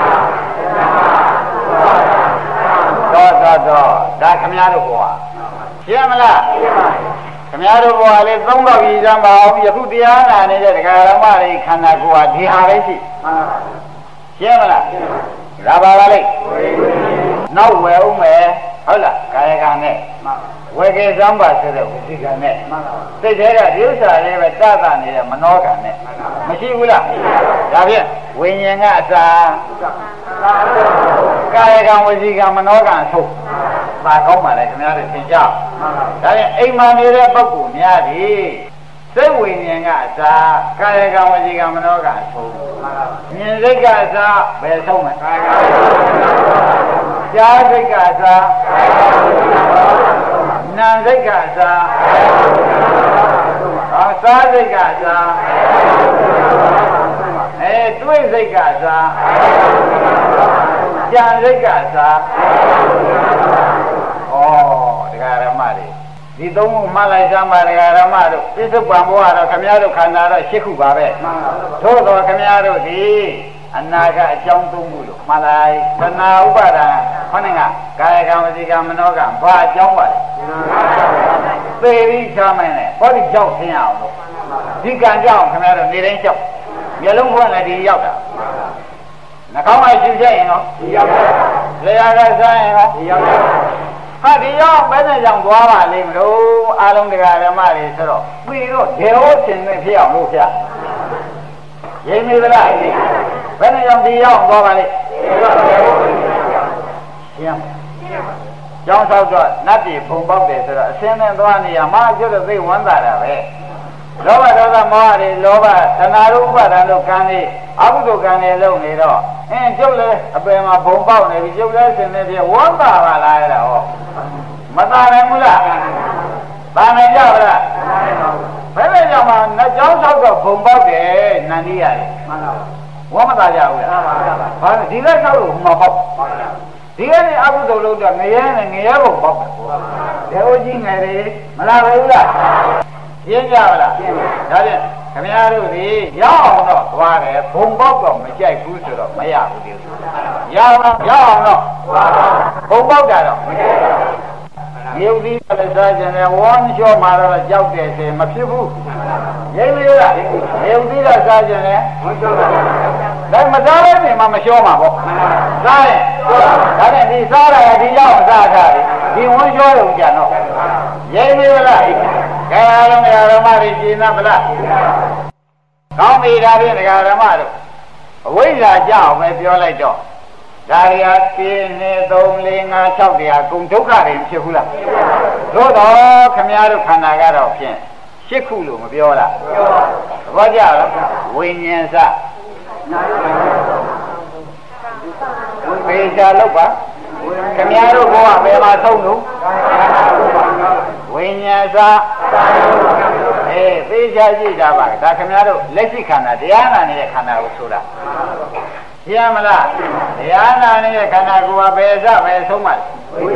တော့တော့တော့ဒါခမည်းတော်ဘဝရှင်းမလားရှင်းပါပြီခမည်းတော်ဘဝလေးသုံးတော့ပြည်စမ်းပါအောင်ယခုတရားနာနေတဲ့တရားဓမ္မတွေခန္ဓာကိုယ်ဟာဒီဟာပဲရှိရှင်းမလားဒါပါပါလိမ့်နောက်ဝယ်ဦးမယ်ဟုတ်လားကာယကံနဲ့ဝေကေသံပါဆိုတဲ့ဝစီကံနဲ့စိတ်ထဲကဒီဥစ္စာလေးပဲတတ်တာနေတဲ့မနောကံနဲ့မရှိဘူးလားဒါဖြင့်ဝိညာဉ်ကအစာကာယကံဝစီကံမနောကံအထုတ်ပါကောင်းပါလေခင်ဗျားတို့သင်ကြဒါဖြင့်အိမ်မှာနေတဲ့ပုဂ္ဂိုလ်များသည်စိတ်ဝိညာဉ်ကအစာကာယကံဝစီကံမနောကံအထုတ်မြင်စိတ်ကအစာဘယ်ဆုံးမလဲကြားစိတ်ကအစာနာစိတ်ကအစာအာသာစိတ်ကအစာအဲတွေးစိတ်ကအစာကြံစိတ်ကအစာဩတရားဓမ္မတွေဒီသုံးခုမှတ်လိုက်စမ်းပါတရားဓမ္မတို့ပြစ္ဆုတ်ပံဘဝတော့ခမည်းတော်ခန္ဓာတော့၈ခုပါပဲသို့တော်ခမည်းတော်ဒီအနာကအကြောင်းသုံးခုလို့မှတ်လိုက်သနာဥပါဒံခေါင်းကကာယကံဝစီကံမနောကံဘာအကြောင်းပါလဲသေပြီးချမ်းမယ်နဲ့ဟောဒီကြောက်သင်အောင်လို့ဒီကံကြောင့်ခင်ဗျားတို့နေတိုင်းကြောက်မျက်လုံးဖွင့်လည်းဒီရောက်တာနှာခေါင်းကရှူချက်ရင်ရောဒီရောက်တာလျှာကစားရင်ရောဒီရောက်တာဟာဒီရောက်ဘယ်နဲ့ကြောင့်သွားပါလိမ့်မလို့အားလုံးတရားဓမ္မတွေဆိုတော့ပြီးတော့ဒေဟောသင်နဲ့ဖြစ်အောင်လို့ဗျာရိမ့်နေသလားဘယ်နဲ့ကြောင့်ဒီရောက်သွားပါလိမ့်ရှင်းကျောင်းဆောက်တော့နတ်ပြည်ဖုံပေါက်တယ်ဆိုတော့အစင်းနဲ့သွားနေရမှာကျွတ်တဲ့သိဝမ်းသာတာပဲလောဘဒေါသမောဟတွေလောဘသနာတို့ဥပါဒံတို့ကံတွေအကုသိုလ်ကံတွေလုပ်နေတော့အင်းကျုပ်လည်းအပယ်မှာဖုံပေါက်နေပြီကျုပ်လည်းအစင်းနဲ့ပြဝမ်းသာပါလားအဲ့ဒါဟောမသာနိုင်ဘူးလားသာနိုင်ကြပါလားဘယ်နဲ့ကြောင့်မှနတ်ကျောင်းဆောက်တော့ဖုံပေါက်တယ်နန္ဒီရတယ်မှန်ပါပါဝမ်းမသာကြဘူးလားဘာလဲဒီကဆောက်လို့ဟိုမှာပေါက်ဒီကနေ့အကုသိုလ်လုပ်တော့ငရဲနဲ့ငရဲကိုပေါက်တယ်။ဒေဝကြီးငယ်တွေမလာဘူးလား။ရှင်းကြပါလား။ရှင်းပါ။ဒါဖြင့်ခင်ဗျားတို့ဒီရောက်အောင်တော့သွားတယ်ဘုံပေါက်တော့မကြိုက်ဘူးဆိုတော့မရဘူးဒီလို။ရအောင်တော့ရောက်အောင်တော့ဘုံပေါက်တာတော့မကြိုက်ဘူး။မြုပ်သီးလည်းစားကြတယ်ဝမ်းလျှော့မှာတော့ကြောက်တယ်ဆိုမဖြစ်ဘူး။ရိပ်မလို့လား။မြုပ်သီးတော့စားကြတယ်ဝမ်းလျှော့တာဒါမစားလည်းနေမှာမလျှော့မှာပေါ့စားရင်ဒါနဲ့ဒီစားရဒီရောက်စားတာဒီဝန်းလျှော့ရုံကြတော့ရိပ်နေလားကဲအားလုံးဓမ္မတွေရှင်းသဗလားကောင်းပြီဒါဖြင့်ဓမ္မတို့အဝိဇ္ဇာကြောင့်ပဲပြောလိုက်တော့ဒါရီဟာပြင်းနေသုံးလေးငါး၆တရားကုန်ဒုက္ခတွေဖြစ်ဘူးလားသို့တော့ခမည်းတော်ခန္ဓာကတော့ဖြင့်ရှစ်ခုလို့မပြောလားပြောပါဘူးဘောကြလားဝိညာဉ်စပေချာလောက်ပါခင်ဗျားတို့ဘဝဘယ်မှာဆုံးလို့ဝိညာဉ်စာအေးပေချာကြည့်တာပါဒါခင်ဗျားတို့လက်ရှိခန္ဓာတရားနာနေတဲ့ခန္ဓာကိုဆိုတာရှင်းမလားတရားနာနေတဲ့ခန္ဓာကိုယ်ကဘယ်စဘယ်ဆုံးမလဲ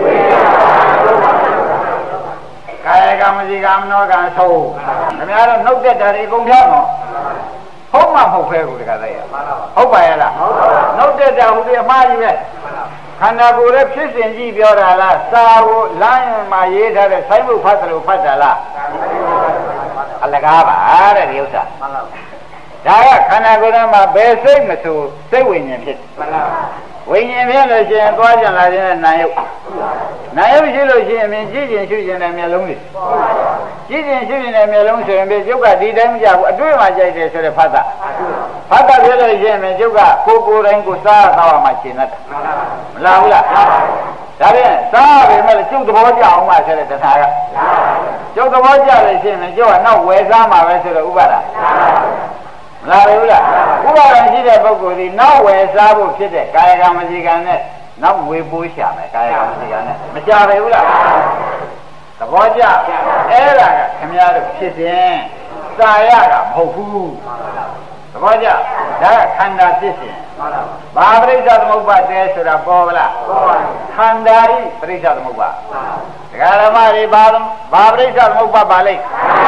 ကာယကံမစီကံမနောကံဆုံးခင်ဗျားတို့နှုတ်သက်တာတွေအကုန်ဖြောင်းတော့ဟုတ်မှမဟုတ်ဖဲကိုတခါလိုက်ရဟုတ်ပါရဲ့လားနှုတ်တက်တာဟိုဒီအမှားကြီးပဲခန္ဓာကိုယ်ရဲ့ဖြစ်စဉ်ကြီးပြောတာလားစာကိုလမ်းမှာရေးထားတဲ့ဆိုင်းဘုတ်ဖတ်တယ်လို့ဖတ်တာလားအလကားပါတဲ့ဒီဥစ္စာဒါကခန္ဓာကိုယ်ထဲမှာဘယ်စိတ်မဆိုစိတ်ဝိညာဉ်ဖြစ်တယ်ဝိညာဉ်ဖြစ်လို့ရှိရင်သွားကြလာခြင်းနဲ့နာယုတ်နာယုတ်ရှိလို့ရှိရင်မြင်ကြည့်ခြင်းရှုခြင်းနဲ့မျက်လုံးလေးကြည့်ခြင်းရှုခြင်းနဲ့မျက်လုံးဆိုရင်ကျုပ်ကဒီတိုင်းမကြဘူးအတွေ့မှာကြိုက်တယ်ဆိုတဲ့ဖတ်တာဖတ်တာဖြစ်လို့ရှိရင်ကျုပ်ကကိုကိုယ်တိုင်းကိုစားတော့မှရှင်းတတ်တယ်မလားဘူးလားဒါဖြင့်စားပေမဲ့ကျုပ်သဘောကျအောင်မှဆိုတဲ့တရားကကျုပ်သဘောကျလို့ရှိရင်ကျုပ်ကနောက်ဝယ်စားမှာပဲဆိုတော့ဥပါဒမလားဘူးလားဥပါဒရှိတဲ့ပုဂ္ဂိုလ်ဒီနောက်ဝယ်စားဖို့ဖြစ်တဲ့ကာယကံမစီကံနဲ့နောက်ဝေပိုးရှာမယ်ကာယကံမစီကံနဲ့မရှာပဲဘူးလားသဘောကြအဲ့ဒါကခင်ဗျားတို့ဖြစ်စဉ်စာရကမဟုတ်ဘူးသဘောကျဒါကခန္ဓာဖြစ်စဉ်ဘာပရိစ္ဆေသမုပ္ပါတဲဆိုတာပေါ်ဗလားခန္ဓာဤပရိစ္ဆေသမုပ္ပါဒကာဓမ္မတွေဘာဘာပရိစ္ဆေသမုပ္ပါပါလိမ့်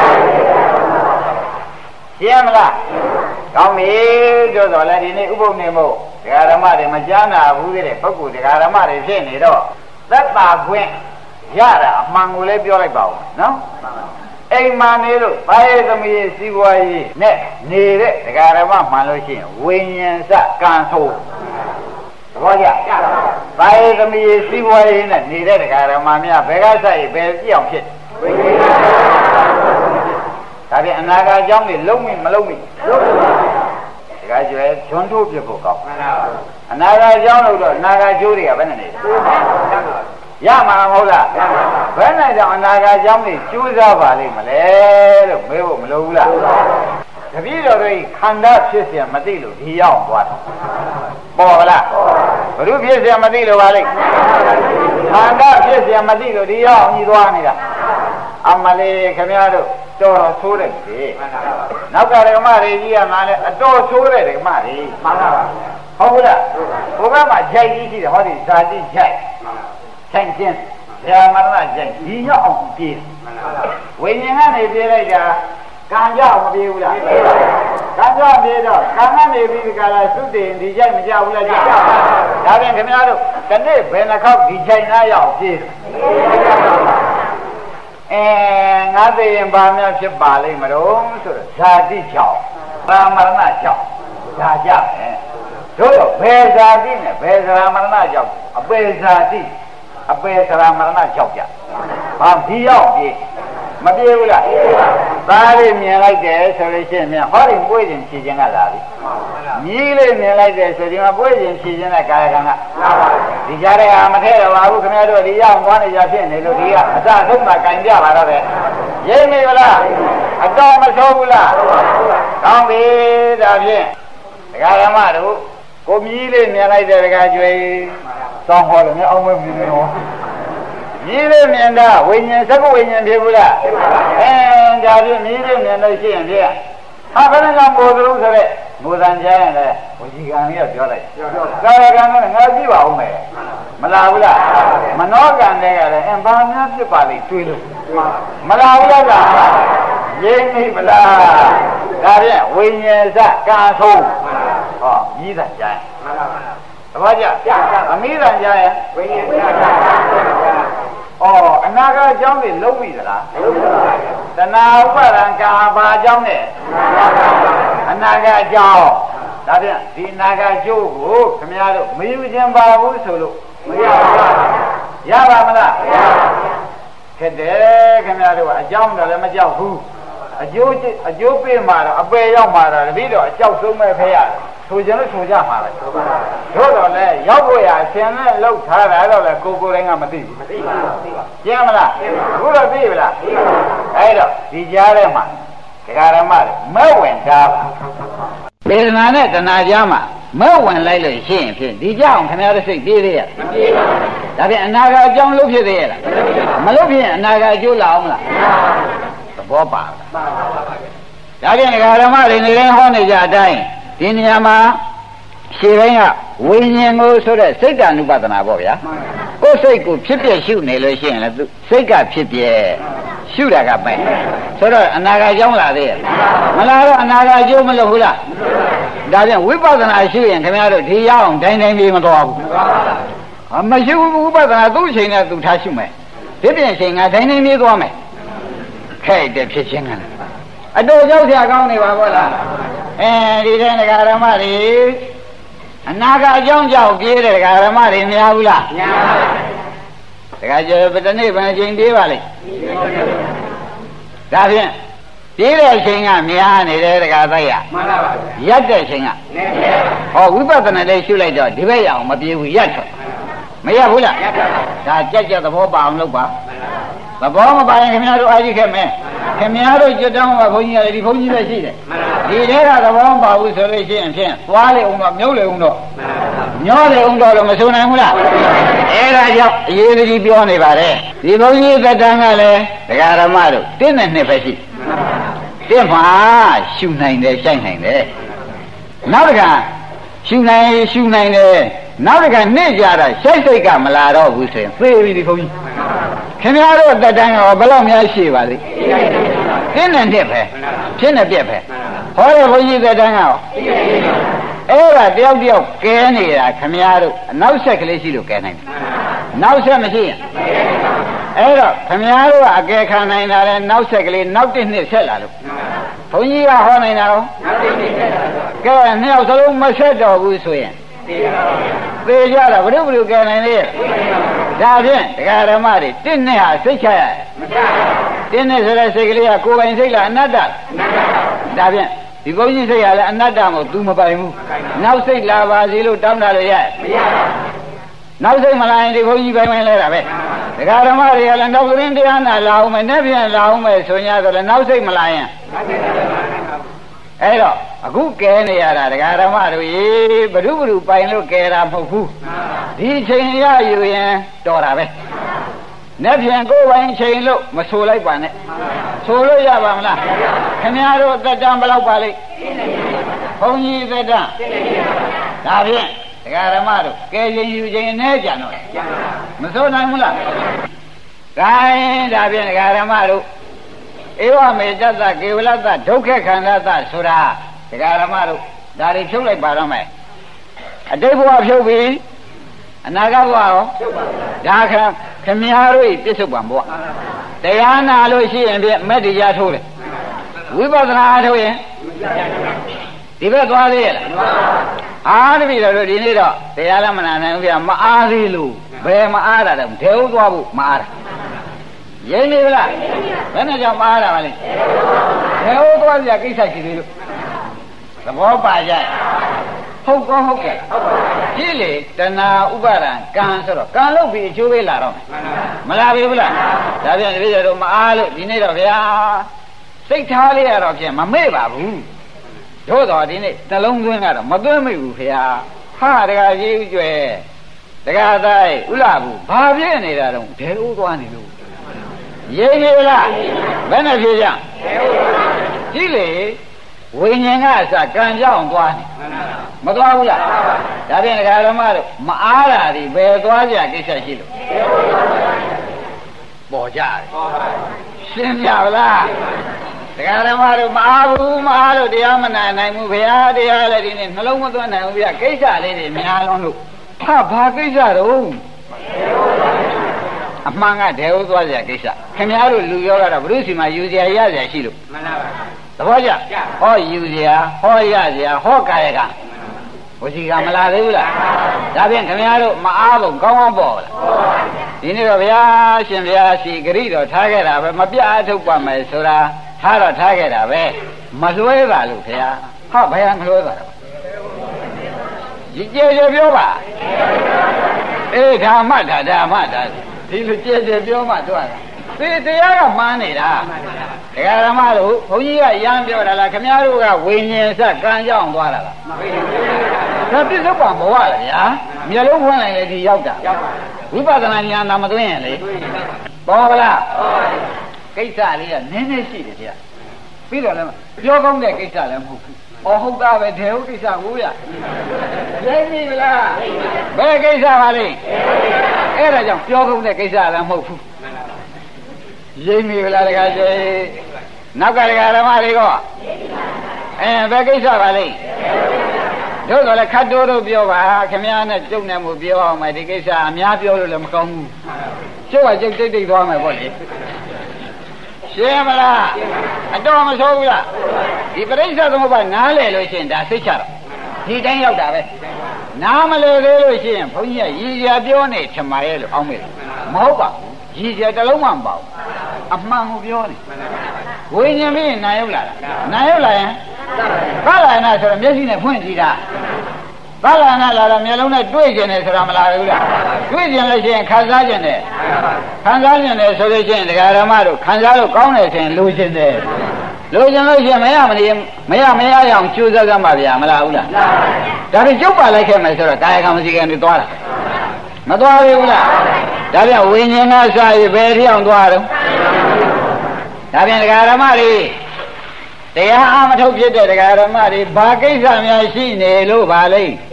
ရှင်းမလားကောင်းပြီတို့ဆိုလည်းဒီနေ့ဥပုပ်နေမို့ဒကာဓမ္မတွေမကြားနာဘူးတဲ့ပုဂ္ဂိုလ်ဒကာဓမ္မတွေဖြစ်နေတော့သက်သာခွင့်ရတာအမှန်ကိုလည်းပြောလိုက်ပါဦးနော်အိမ်မှာနေလို့ဘာရဲ့သမီးစီးပွားရေးနဲ့နေတဲ့ဒကာဓမ္မမှန်လို့ရှိရင်ဝိညာဉ်စကံဆိုးသဘောကျဘာရဲ့သမီးစီးပွားရေးနဲ့နေတဲ့ဒကာဓမ္မများဘယ်ကဆိုင်ဘယ်ပြောင်းဖြစ်ဝိညာဉ်ဒါပြန်အနာဂတ်အကြောင်းတွေလုံးမိမလုံးမိလုံးဒကာကျွဲဂျွန်းထိုးပြဖို့ကောင်းအနာဂတ်အကြောင်းလို့တော့အနာဂတ်ကျိုးတွေကဘယ်နဲ့နေရမှာမဟုတ်လားဘယ်နဲ့ကြောင့်အနာဂတ်ကြောင့်နေကျိုးစားပါလိမ့်မလဲလို့မေးဖို့မလိုဘူးလားတပည့်တော်တို့ခန္ဓာဖြစ်เสียမသိလို့ဒီရောက်သွားတယ်ပေါ်လားဘုရုဖြစ်เสียမသိလို့ပါလိမ့်ခန္ဓာဖြစ်เสียမသိလို့ဒီရောက်ညီသွားနေတာအမလေးခင်ဗျားတို့တော်တော်ဆိုးတယ်လေနောက်ကဓမ္မတွေကြီးကမှလည်းအတော်ဆိုးတဲ့ဓမ္မတွေမှန်ပါပါဟုတ်လားဘုရားမှာဂျိုက်ကြီးရှိတယ်ဟောဒီဇာတိဂျိုက်ဆိုင်ချင်းဇာမရဏကျင်ဒီရောက်အောင်ပြေးဝိညာဉ်ကနေပြေးလိုက်တာကံကြောင့်မပြေးဘူးလားကံကြောင့်ပြေးတော့ကံကနေပြီးဒီကလာသုတေဒီကျိုက်မကြောက်ဘူးလားကြောက်ဒါဖြင့်ခင်ဗျားတို့ဒီနေ့ဘယ်နှခေါက်ဒီကျိုက်သားရောက်ပြေးအဲငါသိရင်ဘာများဖြစ်ပါလိမ့်မလို့ဆိုတော့ဇာတိကြောင့်ဇာမရဏကြောင့်ဒါကြမယ်တို့တော့ဘယ်ဇာတိနဲ့ဘယ်ဇာမရဏကြောင့်အပေဇာတိအပေသရမရဏကြောက်ကြဘာဒီရောက်ပြေးမပြေးဘူးလားသားလေးမြင်လိုက်တယ်ဆိုလို့ရှိရင်ဟောဒီပွေးခြင်းဖြည့်ခြင်းကလာပြီမြည်လေးမြင်လိုက်တယ်ဆိုဒီမှာပွေးခြင်းဖြည့်ခြင်းနဲ့ကာယကံကဒီကြားထဲကမထဲတော့ပါဘူးခင်ဗျားတို့ဒီရောက်သွားနေကြဖြစ်နေလို့ဒီကအစဆုံးမှကင်ပြပါတော့တယ်ရိပ်မိဗလားအတော်မဆိုးဘူးလားကောင်းပြီဒါဖြင့်ဒကာဓမ္မတို့ကိုမြည်လေးမြင်လိုက်တဲ့ဒကာကျွေးသောင်းဟောတယ်မြောက်အောင်မမြင်ဘူးနော်မြည်လေးမြင်တာဝိညာဉ်သက္ကဝိညာဉ်ဖြစ်ဘူးလားအဲဒါဖြင့်မြည်လေးမြင်လို့ရှိရင်ဖြင့်ဟာဘယ်နဲ့ကမိုးသလုံးဆိုတဲ့မိုးတန်ကျရင်လည်းဝစီကံလေးကပြောလိုက်ကာယကံကငါကြည့်ပါဦးမယ်မလာဘူးလားမနောကံတွေကလည်းအင်းဘာများဖြစ်ပါလိမ့်တွေးလို့မလာဘူးလားရင်းမိမလားဒါဖြင့်ဝိညာဉ်စကံဆုံးဟောမြည်တန်ကျရင်သဘောကျအမိတန်ကြရင်ဝိညာဉ်ပြတာဩအနာဂတ်အကြောင်းတွေလုံးပြီသလားလုံးပါပါတဏှာဥပါဒံကာဘာအကြောင်းနဲ့အနာဂတ်အကြောင်းဒါဖြင့်ဒီအနာဂတ်အကျိုးကိုခင်ဗျားတို့မယူခြင်းပါဘူးဆိုလို့မရပါဘူးရပါမလားမရပါဘူးခက်တယ်ခင်ဗျားတို့ကအကြောင်းတော့လည်းမကြောက်ဘူးအကျိုးအကျိုးပေးမှာတော့အပယ်ရောက်မှာတော့တပည့်တော်အကြောက်ဆုံးမဲ့ဖရတယ်ဆိုကြလို့ဆိုကြမှာပဲတို့တော့လေရောက်ဖို့ရအရှင်နဲ့လှုပ်ထားတာတော့လေကိုကိုတိုင်းကမသိဘူးမသိပါဘူးသိပါရှင်းမလားအခုတော့သိပြီလားသိပါအဲ့တော့ဒီကြားထဲမှာဒကာရမတွေမဲ့ဝင်သားပါပေဒနာနဲ့တဏှာကြားမှာမဲ့ဝင်လိုက်လို့ရှိရင်ဖြင့်ဒီကြောင်ခင်ဗျားတို့စိတ်ပြေးသေးရဲ့မပြေးပါဘူးဒါဖြင့်အနာဂတ်အကြောင်းလုပ်ဖြစ်သေးရဲ့လားမလုပ်ဖြစ်ရင်အနာဂတ်အကျိုးလာအောင်မလားသဘောပါပါပါပါဒါဖြင့်ဒကာရမတွေနေတိုင်းဟောနေကြအတိုင်းဒီနေရာမှာရှင်းတိုင်းကဝိညာဉ်ကိုဆိုတဲ့စိတ်တ ानु ပဒနာပေါ့ဗျာကိုယ်စိတ်ကိုဖြစ်ပြရှုနေလို့ရှိရင်လည်းစိတ်ကဖြစ်ပြရှုတာကပဲဆိုတော့အနာဂတ်ကြောင်းလာသေးရဲ့မလာတော့အနာဂတ်အကျိုးမလုပ်ဘူးလားဒါပြန်ဝိပဿနာရှုရင်ခင်ဗျားတို့ဒီရအောင်တိုင်းတိုင်းပြေးမသွားဘူးအမရှိဘူးဝိပဿနာသူ့အချိန်နဲ့သူထားရှုမယ်ဒီပြင်အချိန်ကတိုင်းတိုင်းပြေးသွားမယ်ခဲ့တဲ့ဖြစ်ချင်းကအတော်ကြောက်စရာကောင်းနေပါဘောလားအဲဒီတဲ့ဒကာရမတွေအနာဂတ်အကြောင်းကြောင့်ပြေးတဲ့ဒကာရမတွေများဘူးလားများပါဘူးဒကာကျော်ပတနေ့ဘယ်အချိန်ပြေးပါလိမ့်ဒါဖြင့်ပြေးတဲ့အချိန်ကများနေတယ်ဒကာသက်ရမှန်ပါပါရက်တဲ့အချိန်ကဟောဝိပဿနာလေးရှုလိုက်တော့ဒီဘက်ရအောင်မပြေးဘူးရက်ထွက်မရဘူးလားဒါကြက်ကြက်သဘောပါအောင်လုပ်ပါသဘောမပါရင်ခင်ဗျားတို့အားကြီးခဲ့မယ်ခင်ဗျားတို့ကြွတောင်းကဘုန်းကြီးရတယ်ဒီဘုန်းကြီးပဲရှိတယ်ဒီထဲကသဘောမပါဘူးဆိုလို့ရှိရင်ဖြင့်သွားလေအောင်တော့မြုပ်လေအောင်တော့ညောတယ်အောင်တော့မဆိုနိုင်ဘူးလားအဲ့ဒါကြောင့်အရေးကြီးပြောနေပါတယ်ဒီဘုန်းကြီးသက်တမ်းကလည်းဒကာရမတို့တင်းနဲ့နှစ်ပဲရှိတင်းမှာရှုနိုင်တယ်ရှိုက်နိုင်တယ်နောက်တစ်ခါရှုနိုင်ရှုနိုင်တယ်နောက်တစ်ခါနေ့ကြတာရှိုက်စိတ်ကမလာတော့ဘူးဆိုရင်သေပြီဒီဘုန်းကြီးခင်ဗျားတို့သက်တမ်းကဘယ်လောက်များရှိပါလိမ့်တင်းနဲ့နှစ်ပဲဖြစ်နေပြက်ပဲဟောတဲ့ဘုန်းကြီးသက်တမ်းကရောအဲ့ဒါတယောက်တယောက်ကဲနေတာခမည်းတော်အနောက်ဆက်ကလေးရှိလို့ကဲနိုင်တယ်နောက်ဆက်မရှိရင်အဲ့တော့ခမည်းတော်ကအကဲခံနိုင်တာလဲနောက်ဆက်ကလေးနောက်တစ်နှစ်ဆက်လာလို့ဘုန်းကြီးကဟောနိုင်တာရောနောက်တစ်နှစ်ဆက်လာတော့ကဲနှစ်ယောက်စလုံးမဆက်တော့ဘူးဆိုရင်သေကြတာဘုရုဘုရုကဲနိုင်လေဒါဖြင့်ဒကာဓမ္မတွေတစ်နှစ်ဟာစိတ်ချရတယ်တင်းနဲ့ဆိုတဲ့စိတ်ကလေးကကိုယ်ပိုင်စိတ်လားအနတ္တဒါဖြင့်ဒီဘုန်းကြီးစိတ်ကလည်းအနတ္တမို့ तू မပိုင်ဘူးနောက်စိတ်လာပါစေလို့တောင်းတာလို့ရမရနောက်စိတ်မလာရင်ဒီဘုန်းကြီးပိုင်ပိုင်လဲတာပဲဒကာဓမ္မတွေကလည်းနောက်သတင်းတရားနာလာအောင်မယ်နဲ့ပြန်လာအောင်မယ်ဆိုညာဆိုလည်းနောက်စိတ်မလာရင်အဲ့တော့အခုကဲနေရတာဒကာဓမ္မတို့ရေဘဒုဘဒုပိုင်လို့ကဲတာမဟုတ်ဘူးဒီချိန်ရယူရင်တော်တာပဲနဲ့ပြန်ကိုယ်ပိုင်ချိန်လို့မဆိုလိုက်ပါနဲ့ဆိုလို့ရပါမလားခင်ဗျားတို့သက်တမ်းဘယ်လောက်ပါလိမ့်ဘုန်းကြီးသက်တမ်းဒါဖြင့်ဒကာဓမ္မတို့ကဲရင်ယူချိန်နဲ့ကြံတော့မဆိုနိုင်ဘူးလားဒါရင်ဒါဖြင့်ဒကာဓမ္မတို့ဧဝမေတ္တကေဝလတ္တဒုက္ခခန္ဓာတဆိုတာဒကာဓမ္မတို့ဒါတွေဖြုတ်လိုက်ပါတော့မယ်အတိတ်ဘဝဖြုတ်ပြီအနာဂတ်ဘဝရောဒါခခမည်းတော်ပြစ္ဆုတ်ပံဘဝတရားနာလို့ရှိရင်ဖြင့်မက်တရားထိုးတယ်ဝိပဿနာထိုးရင်ဒီဘက်သွားသေးရဲ့လားအားတပည့်တော်တို့ဒီနေ့တော့တရားလည်းမနာနိုင်ဘူးဗျာမအားသေးလို့ဘယ်မအားတာလဲဒေဝသွားဖို့မအားတာရင်းနေဗလားဘယ်နဲ့ကြောင့်မအားတာပါလဲဒေဝသွားစရာကိစ္စရှိသေးလို့သဘောပါကြဟုတ်ကောဟုတ်ကဲ့ကြည့်လေတဏှာဥပါဒံကံဆိုတော့ကံလုပ်ပြီးအကျိုးပေးလာတော့မလာပြီဘူးလားဒါပြန်တပည့်တော်မအားလို့ဒီနေ့တော့ဗျာစိတ်ထားလေးရတော့ဖြင့်မမေ့ပါဘူးတို့တော့ဒီနေ့နှလုံးသွင်းကတော့မသွင်းမိဘူးဖေဟာဟာတကကြီးဥကျွဲတကသားဥလာဘူးဘာဖြစ်နေတာတော့ဒဲဥသွားနေလို့ရိပ်နေလားဘယ်နဲ့ဖြစ်ကြကြည့်လေဝိညာဉ်ကအစကံကြောင့်သွားနေမသွားဘူးလားဒါဖြင့်ဒကာဓမ္မတို့မအားတာဒီဘယ်သွားကြကိစ္စရှိလို့ပေါ်ကြတယ်ရှင်းပြလားဒကာဓမ္မတို့မအားဘူးမအားလို့တရားမနာနိုင်ဘူးဘုရားတရားလည်းဒီနေ့နှလုံးမသွင်းနိုင်ဘူးဗျကိစ္စလေးတွေများလုံးလို့ဟာဘာကိစ္စတော့အမှန်ကဒဲဟုတ်သွားကြကိစ္စခင်ဗျားတို့လူရောကတော့ဘုရုစီမှာယူစရာရစရာရှိလို့မှန်ပါပါသဘောကျဟောယူစရာဟောရစရာဟောကာယကဝစီကမလာသေးဘူးလားဒါဖြင့်ခင်ဗျားတို့မအားလို့ကောင်းကောင်းပေါ့လားဒီနေ့တော့ဗျာရှင်ဗျာစီဂရိတော်ထားခဲ့တာပဲမပြအထုတ်ပါမယ်ဆိုတာထားတော့ထားခဲ့တာပဲမလွဲပါလို့ခင်ဗျာဟောဘယ်မလွဲပါတော့ဒီကြဲကြဲပြောပါအေးဓမ္မတာဓမ္မတာဒီလိုကြဲကြဲပြောမှတော့သေတရားကမှန်းနေတာဒကာဓမ္မတို့ဘုန်းကြီးကရမ်းပြောတာလားခမည်းတော်ကဝိညာဉ်စကံကြောင့်သွားတာလားဒါပြစ္ဆုတ်ပံဘဝလေဗျာမျက်လုံးဖွင့်လိုက်လေဒီရောက်တာဝိပဿနာဉာဏ်သာမသွင်းရင်လေပေါ်ပါလားကိစ္စလေးကနည်းနည်းရှိတယ်ဗျာပြီးတော့လည်းပြောကောင်းတဲ့ကိစ္စလည်းမဟုတ်ဘူးအော်ဟုတ်တာပဲဒေဟုတ်ကိစ္စကိုရသိပြီလားဘယ်ကိစ္စပါလဲအဲ့ဒါကြောင့်ပြောကောင်းတဲ့ကိစ္စလည်းမဟုတ်ဘူးရိပ်မိဗလားတခါကျနောက်ကတခါဓမ္မတွေကအဲဘယ်ကိစ္စပါလဲတို့တော့လည်းခတ်တိုးတို့ပြောပါခင်ဗျားနဲ့ကျုပ်နဲ့မို့ပြောအောင်မယ်ဒီကိစ္စအများပြောလို့လည်းမကောင်းဘူးကျုပ်ကကျုပ်တိတ်တိတ်သွားမယ်ပေါ့လေရှင်းမလားအတော်မဆိုးဘူးလားဒီပရိစ္ဆေသမုပ္ပါနားလည်လို့ရှိရင်ဒါသိချတော့ဒီတိုင်းရောက်တာပဲနားမလည်သေးလို့ရှိရင်ဘုန်းကြီးကရည်ရပြောနေထင်ပါရဲ့လို့အောင်းမိတယ်မဟုတ်ပါဘူးရည်ရတလုံးမှမပေါ့အမှန်ကိုပြောနေဝိညာဉ်ပြီးနာရောက်လာတာနာရောက်လာရင်ဘာလာနာဆိုတော့မျက်စိနဲ့ဖွင့်ကြည့်တာဘာလာနာလာတော့မျက်လုံးနဲ့တွေ့ကျင်တယ်ဆိုတာမလားဘူးလားတွေ့ကျင်လို့ရှိရင်ခံစားကျင်တယ်ခံစားကျင်တယ်ဆိုလို့ရှိရင်ဒကာဓမ္မတို့ခံစားလို့ကောင်းတယ်ဆိုရင်လိုချင်တယ်လိုချင်လို့ရှိရင်မရမနေမရမရအောင်ကျိုးစားကြမှာဗျာမလားဟုတ်လားဒါပြီးကျုပ်ပါလိုက်ခဲ့မယ်ဆိုတော့ကာယကံမရှိခင်နေသွားတာမသွားဘူးလားဒါပြန်ဝိညာဉ်ကစားရဘယ်ထီအောင်သွားတော့ဒါပြန်ဒကာရမတွေတရားအမထုတ်ဖြစ်တဲ့ဒကာရမတွေဘာကိစ္စများရှိနေလို့ပါလိမ့်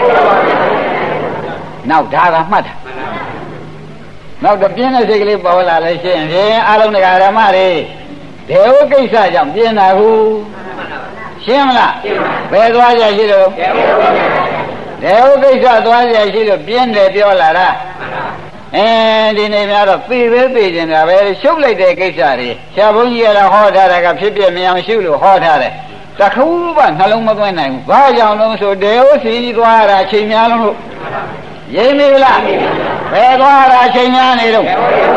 နောက်ဒါကမှတ်တာနောက်တော့ပြင်းတဲ့စိတ်ကလေးပေါ်လာလဲရှင်းဖြင့်အလုံးဒကာရမတွေဒေဝကိစ္စကြောင့်ပြင်းတာဟုရှင်းမလားဘယ်သွားကြရှိလို့ဒေဝကိစ္စသွားကြရှိလို့ပြင်းတယ်ပြောလာတာအဲဒီနေ့များတော့သိပဲသိကျင်တာပဲရှုပ်လိုက်တဲ့ကိစ္စတွေဆရာဘုန်းကြီးကတော့ဟောထားတာကဖြစ်ဖြစ်မအောင်ရှုလို့ဟောထားတယ်တခုမှနှလုံးမသွင်းနိုင်ဘူးဘာကြောင့်လို့ဆိုဒေဝစီကြီးသွားတာအချိန်များလို့ရိပ်မိလားဘယ်သွားတာအချိန်များနေတော့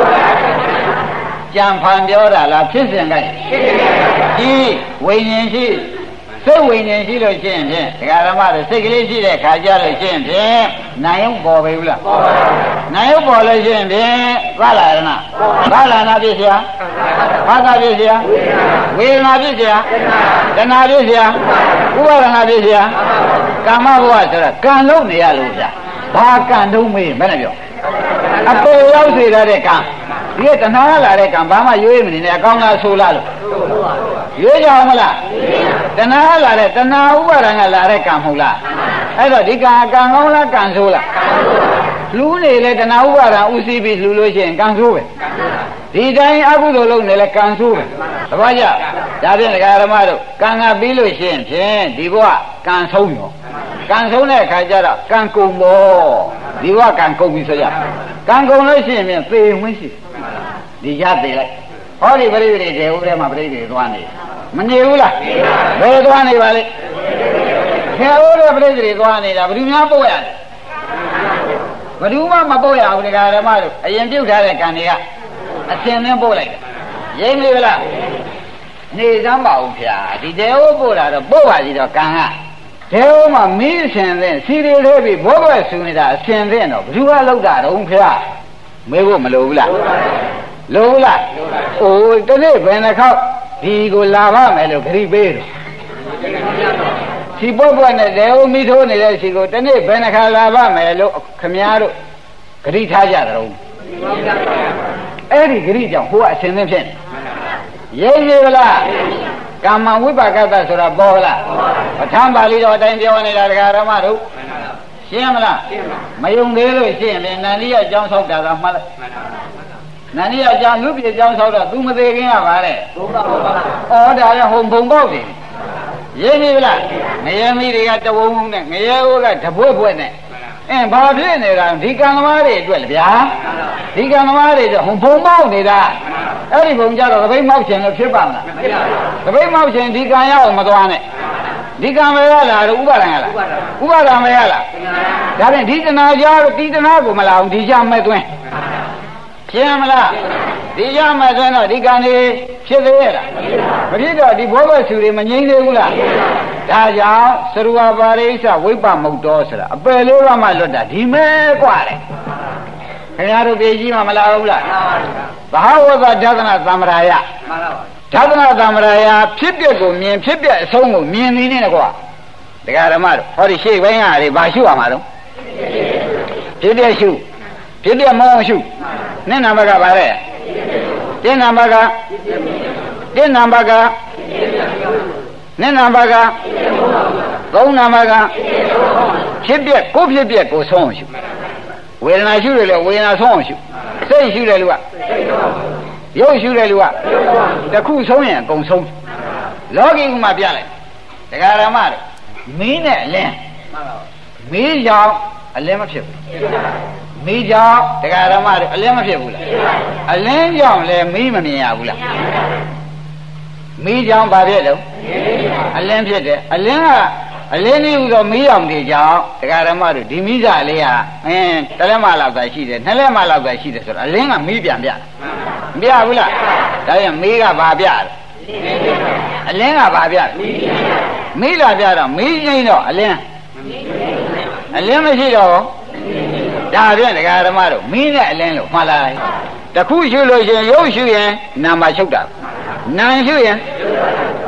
ကြံဖန်ပြောတာလားဖြစ်စဉ်ကဒီဝိညာဉ်ရှိစိတ်ဝိညာဉ်ရှိလို့ရှိရင်ဖြင့်ဒကာဓမ္မတွေစိတ်ကလေးရှိတဲ့ခါကြလို့ရှိရင်ဖြင့်နာယုံပေါ်ပြီလားပေါ်ပါဘူးနာယုံပေါ်လို့ရှိရင်ဖြင့်သာလာရဏသာလာနာဖြစ်เสียဘာသာဖြစ်เสียဝေဒနာဖြစ်เสียတဏှာဖြစ်เสียဥပါဒနာဖြစ်เสียကာမဘဝဆိုတာကံလုံးနေရလို့ဗျာဘာကံတုံးမေးမနဲ့ပြောအပေါ်ရောက်စေတဲ့ကံဒီကတဏှာလာတဲ့ကံဘာမှရွေးမနေနဲ့အကောင်းလားဆိုလားလို့ရွေးကြအောင်မလားတဏှာလာတဲ့တဏှာဥပါဒံကလာတဲ့ကံမဟုတ်လားအဲ့တော့ဒီကံကံကောင်းလားကံဆိုးလားလူနေလေတဏှာဥပါဒံဥသိပြီးလူလို့ရှိရင်ကံဆိုးပဲဒီတိုင်းအကုသိုလ်လုံးနေလေကံဆိုးပဲတပည့်ကြဒါဖြင့်ဒကာဓမ္မတို့ကံကပြီးလို့ရှိရင်ဖြင့်ဒီဘဝကံဆုံးရောကံဆုံးတဲ့အခါကျတော့ကံကုန်ပေါ့ဒီဘဝကံကုန်ပြီဆိုရကံကုန်လို့ရှိရင်ဖြင့်သေဝင်ရှိဒီရသေးလိုက်ဟောဒီပရိသေတွေဥထဲမှာပရိသေသွားနေမနေဘူးလားဘယ်သွားနေပါလဲခဲဥထဲပရိသေတွေသွားနေတာဘယ်သူများပို့ရလဲဘယ်သူမှမပို့ရဘူးဒကာဓမ္မတို့အရင်ပြုတ်ထားတဲ့ကံတွေကအစင်သင်းပို့လိုက်တယ်ရိမ့်ပြီလားနေစမ်းပါဦးဗျာဒီတဲဥပို့တာတော့ပို့ပါစီတော့ကံကတဲဥမှာမီးအစင်သင်းစီရီလေးပြီးဘောဘွယ်ဆူနေတာအစင်သင်းတော့ဘယ်သူကလောက်တာတော့ဗျာမေးဖို့မလိုဘူးလားလိုလားအိုးတနေ့ဘယ်နှခေါက်ဒီကိုလာပါမယ်လို့ဂရိပေးတယ်စီပွက်ပွက်နဲ့တဲဥမိထိုးနေတဲ့စီကိုတနေ့ဘယ်နှခါလာပါမယ်လို့ခမည်းတော်ဂရိထားကြတယ်တော့အဲ့ဒီဂရိကြောင့်ဟိုကအရှင်သင်းဖြစ်နေရိပ်ရည်လားကာမဝိပါကတဆိုတာပေါ်လားပဋ္ဌာန်းပါဠိတော်အတိုင်းပြောနေတာဒကာရမတို့ရှင်းမလားမယုံသေးလို့ရှင်းရင်နန္ဒီရဲ့အကြောင်းဆောက်တာကမှတ်လိုက်နန္ဒီရဲ့အကြောင်းလူပြေအကြောင်းဆောက်တော့ तू မသေးခင်ကပါတဲ့ဩဒါလည်းဟုံဘုံပေါက်တယ်ရိပ်ရည်လားငရဲမီတွေကတဝုံဝုံနဲ့ငရဲအိုးကတပွက်ပွက်နဲ့အင်းဘာဖြစ်နေတာဒီကံသမားတွေအတွက်လေဗျာဒီကံသမားတွေကျဟိုဘုံမောက်နေတာအဲ့ဒီဘုံကြတော့သပိတ်မောက်ခြင်းလို့ဖြစ်ပါမလားသပိတ်မောက်ခြင်းဒီကံရအောင်မသွားနဲ့ဒီကံပဲရလားဥပါဒံရလားဥပါဒံပဲရလားဒါဖြင့်ဒီတဏှာကြားဒီတဏှာကိုမလာအောင်ဒီကြမဲ့သွင်းရှင်းမလားဒီကြမဲ့သွင်းတော့ဒီကံတွေဖြစ်သေးရဲ့လားမဖြစ်တော့ဒီဘောဘဆူတွေမငြိမ့်သေးဘူးလားဒါကြောင့်သရဝပါရိစ္ဆဝိပ္ပမုတ်တော်ဆိုတာအပယ်လေးပါးမှလွတ်တာဒီမဲกว่าတယ်ခင်ဗျားတို့ပြေကြီးမှမလာဘူးလားဘာဝသဒသနာသမ္မာယမှန်ပါပါဒသနာသမ္မာယဖြစ်ပျက်ကိုမြင်ဖြစ်ပျက်အဆုံးကိုမြင်နေနေကွာဒကာဓမ္မတို့ဟောဒီရှေ့ဘိုင်းကတွေဘာရှုရမှာတော့ဖြစ်ပျက်ရှုဖြစ်ပျက်မောရှုနှစ်နံပါတ်ကဘာလဲတင်းနံပါတ်ကတင်းနံပါတ်ကနှစ်နံပါတ်ကသုံးနံပါတ်ကဖြစ်ပျက်ကိုဖြစ်ပျက်ကိုဆုံးအောင်ရှုဝေဒနာရှုတယ်လေဝေဒနာဆုံးအောင်ရှုစိတ်ရှုတယ်လူကရုပ်ရှုတယ်လူကတခုဆုံးရင်အကုန်ဆုံးလောကီဥမာပြလိုက်ဒကာရမတို့မင်းနဲ့အလင်းမင်းကြောင့်အလင်းမဖြစ်ဘူးမင်းကြောင့်ဒကာရမတို့အလင်းမဖြစ်ဘူးလားအလင်းကြောင့်လည်းမင်းမမြင်ရဘူးလားမီးကြောင့်ဘာဖြစ်လို့အလင်းဖြစ်တယ်အလင်းကအလင်းလေးဟူသောမီးရောင်တွေကြောင့်ဒကာဓမ္မတို့ဒီမီးစာလေးဟာအင်းတလက်မလောက်သာရှိတယ်နှစ်လက်မလောက်သာရှိတယ်ဆိုတော့အလင်းကမီးပြန်ပြတယ်မပြဘူးလားဒါရင်မီးကဘာပြတယ်အလင်းကဘာပြတယ်မီးလာပြတော့မီးငိမ့်တော့အလင်းအလင်းမရှိတော့ဒါဖြင့်ဒကာဓမ္မတို့မီးနဲ့အလင်းလို့မှတ်လိုက်တခုရှုလို့ရှိရင်ရုပ်ရှုရင်နာမချုပ်တာနာရှုရင်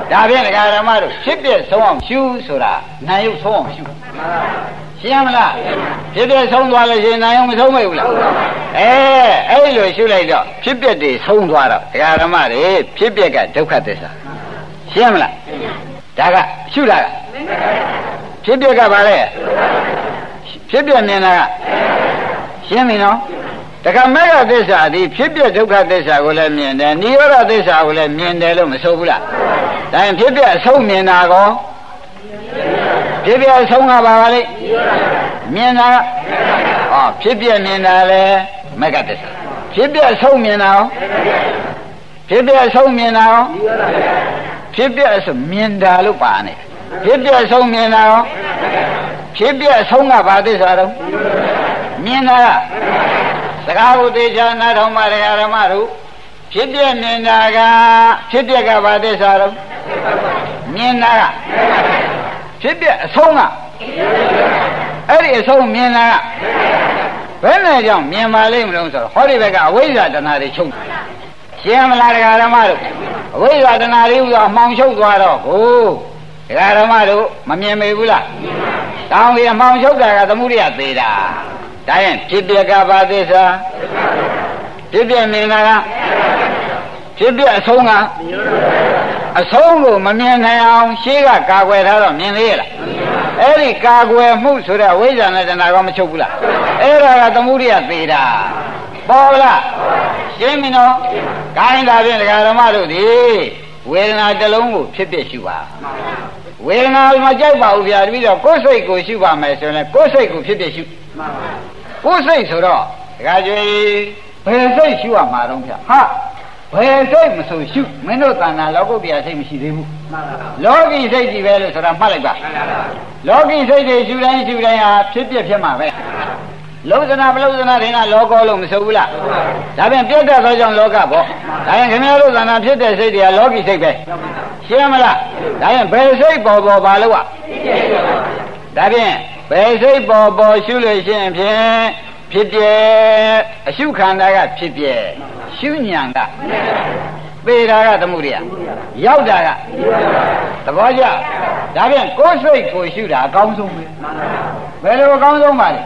ဒါဖြင့်ဒကာဓမ္မတို့ဖြစ်ပြဆုံးအောင်ရှုဆိုတာနာယုဆုံးအောင်ရှုရှင်းမလားဖြစ်ပြဆုံးသွားလို့ရှိရင်နာယုမဆုံးမိဘူးလားအဲအဲ့လိုရှုလိုက်တော့ဖြစ်ပြတွေဆုံးသွားတော့ဒကာဓမ္မတွေဖြစ်ပြကဒုက္ခသစ္စာရှင်းမလားဒါကရှုတာကဖြစ်ပြကဘာလဲဖြစ်ပြမြင်တာကရှင်းပြီနော်တခါမေဃသစ္စာဒီဖြစ်ပြဒုက္ခသစ္စာကိုလည်းမြင်တယ်နိရောဓသစ္စာကိုလည်းမြင်တယ်လို့မဆိုဘူးလားဒါရင်ဖြစ်ပြအဆုံးမြင်တာကောဖြစ်ပြအဆုံးကဘာပါလဲမြင်တာကဟောဖြစ်ပြမြင်တာလေမေဃသစ္စာဖြစ်ပြအဆုံးမြင်တာရောဖြစ်ပြအဆုံးမြင်တာရောဖြစ်ပြအဆုံးမြင်တာလို့ပါနေဖြစ်ပြအဆုံးမြင်တာရောဖြစ်ပြအဆုံးကဘာသစ္စာတော့မြင်တာကစကားကိုသေချာနားထောင်ပါရဓမ္မတို့ဖြစ်ပြမြင်တာကဖြစ်ပြကဘာသစ္စာတော့မြင်တာကဖြစ်ပြအဆုံးကအဲ့ဒီအဆုံးမြင်တာကဘယ်နဲ့ကြောင့်မြင်ပါလိမ့်မလို့ဆိုတော့ဟောဒီဘက်ကအဝိဇ္ဇာတဏှာတွေချုပ်ရှင်းမလားဒကာဓမ္မတို့အဝိဇ္ဇာတဏှာတွေဥသောမှောင်ချုပ်သွားတော့ဟိုဒကာဓမ္မတို့မမြင်မေဘူးလားတောင်းပြီးမှောင်ချုပ်တာကသမုဒိယသေးတာဒါရင်ဖြစ်ပြကဘာသစ္စာဖြစ်ပြမြင်တာကဖြစ်ပြအဆုံးကအဆုံးကိုမမြင်နိုင်အောင်ရှေးကကာကွယ်ထားတော့မြင်သေးရလားအဲ့ဒီကာကွယ်မှုဆိုတဲ့ဝိဇ္ဇာနဲ့တဏှာကမချုပ်ဘူးလားအဲ့ဒါကသမုဒိယသေးတာပေါ်လားရှင်းပြီနော်ခိုင်းတာဖြင့်ဒကာဓမ္မတို့ဒီဝေဒနာတစ်လုံးကိုဖြစ်ဖြစ်ရှုပါဝေဒနာမကြိုက်ပါဘူးဗျာတပည့်တော့ကိုယ်စိတ်ကိုရှုပါမယ်ဆိုရင်ကိုယ်စိတ်ကိုဖြစ်ဖြစ်ရှုကိုယ်စိတ်ဆိုတော့ဒကာကျွေးဘယ်စိတ်ရှုရမှာတော့ဗျာဟာဘယ်စိတ်မဆိုရှုမင်းတို့တဏ္ဍာလောကုတ္တရာစိတ်မရှိသေးဘူးလောကီစိတ်ကြီးပဲလို့ဆိုတာမှတ်လိုက်ပါလောကီစိတ်တွေရှုတိုင်းရှုတိုင်းဟာဖြစ်ဖြစ်ဖြစ်မှာပဲလောကနာပလောကနာဒိနာလောကောလို့မဆိုဘူးလားဒါပြန်ပြတ်တတ်သောကြောင့်လောကပေါ့ဒါရင်ခင်ဗျားတို့သဏ္ဍာန်ဖြစ်တဲ့စိတ်တွေကလောကီစိတ်ပဲရှင်းမလားဒါရင်ဘယ်စိတ်ပေါ်ပေါ်ပါလို့อ่ะဒါပြန်ဘယ်စိတ်ပေါ်ပေါ်ရှုလို့ရှိရင်ဖြင့်ဖြစ်ပြအရှုခန္ဓာကဖြစ်ပြရှုဉဏ်ကပေတာကသမုဒိယရောက်တာကသဘောကျဒါပြန်ကိုယ်စိတ်ကိုရှုတာအကောင်းဆုံးပဲဘယ်လိုအကောင်းဆုံးပါလဲ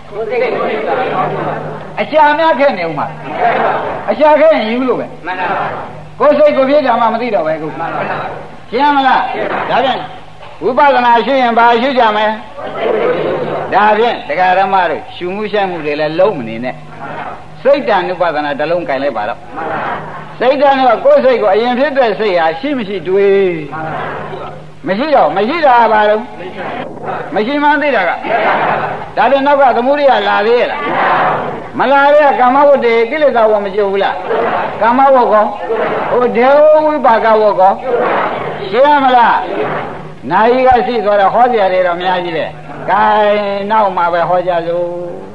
အရှာများခဲ့နေဦးမှာအရှာခဲ့ရင်ယူလို့ပဲကိုယ်စိတ်ကိုပြေးကြမှာမသိတော့ပဲခုရှင်းမလားဒါပြန်ဝိပဿနာရှုရင်ဘာရှုကြမလဲဒါဖြင့်တရားဓမ္မတို့ရှုမှုရှက်မှုတွေလည်းလုံးမနေနဲ့စိတ်တ ानु ပဒနာတစ်လုံးကင်လိုက်ပါတော့စိတ်တ ानु ကကိုယ်စိတ်ကိုအရင်ဖြစ်တဲ့စိတ်ဟာရှိမရှိတွေးမရှိတော့မရှိတာဘာလို့မရှိမှန်းသိတာကဒါလည်းနောက်ကသမုဒိယလာသေးရဲ့လားမလာတဲ့ကာမဝတ္တေကိလေသာဝမကျုပ်ဘူးလားကာမဝတ္ကောဟိုဒေဝဝိပါကဝတ္ကောရှင်းမလားနာယီကရှိသွားတော့ဟောကြရတယ်တော့အများကြီးပဲ gain နောက်မှာပဲဟောကြစို့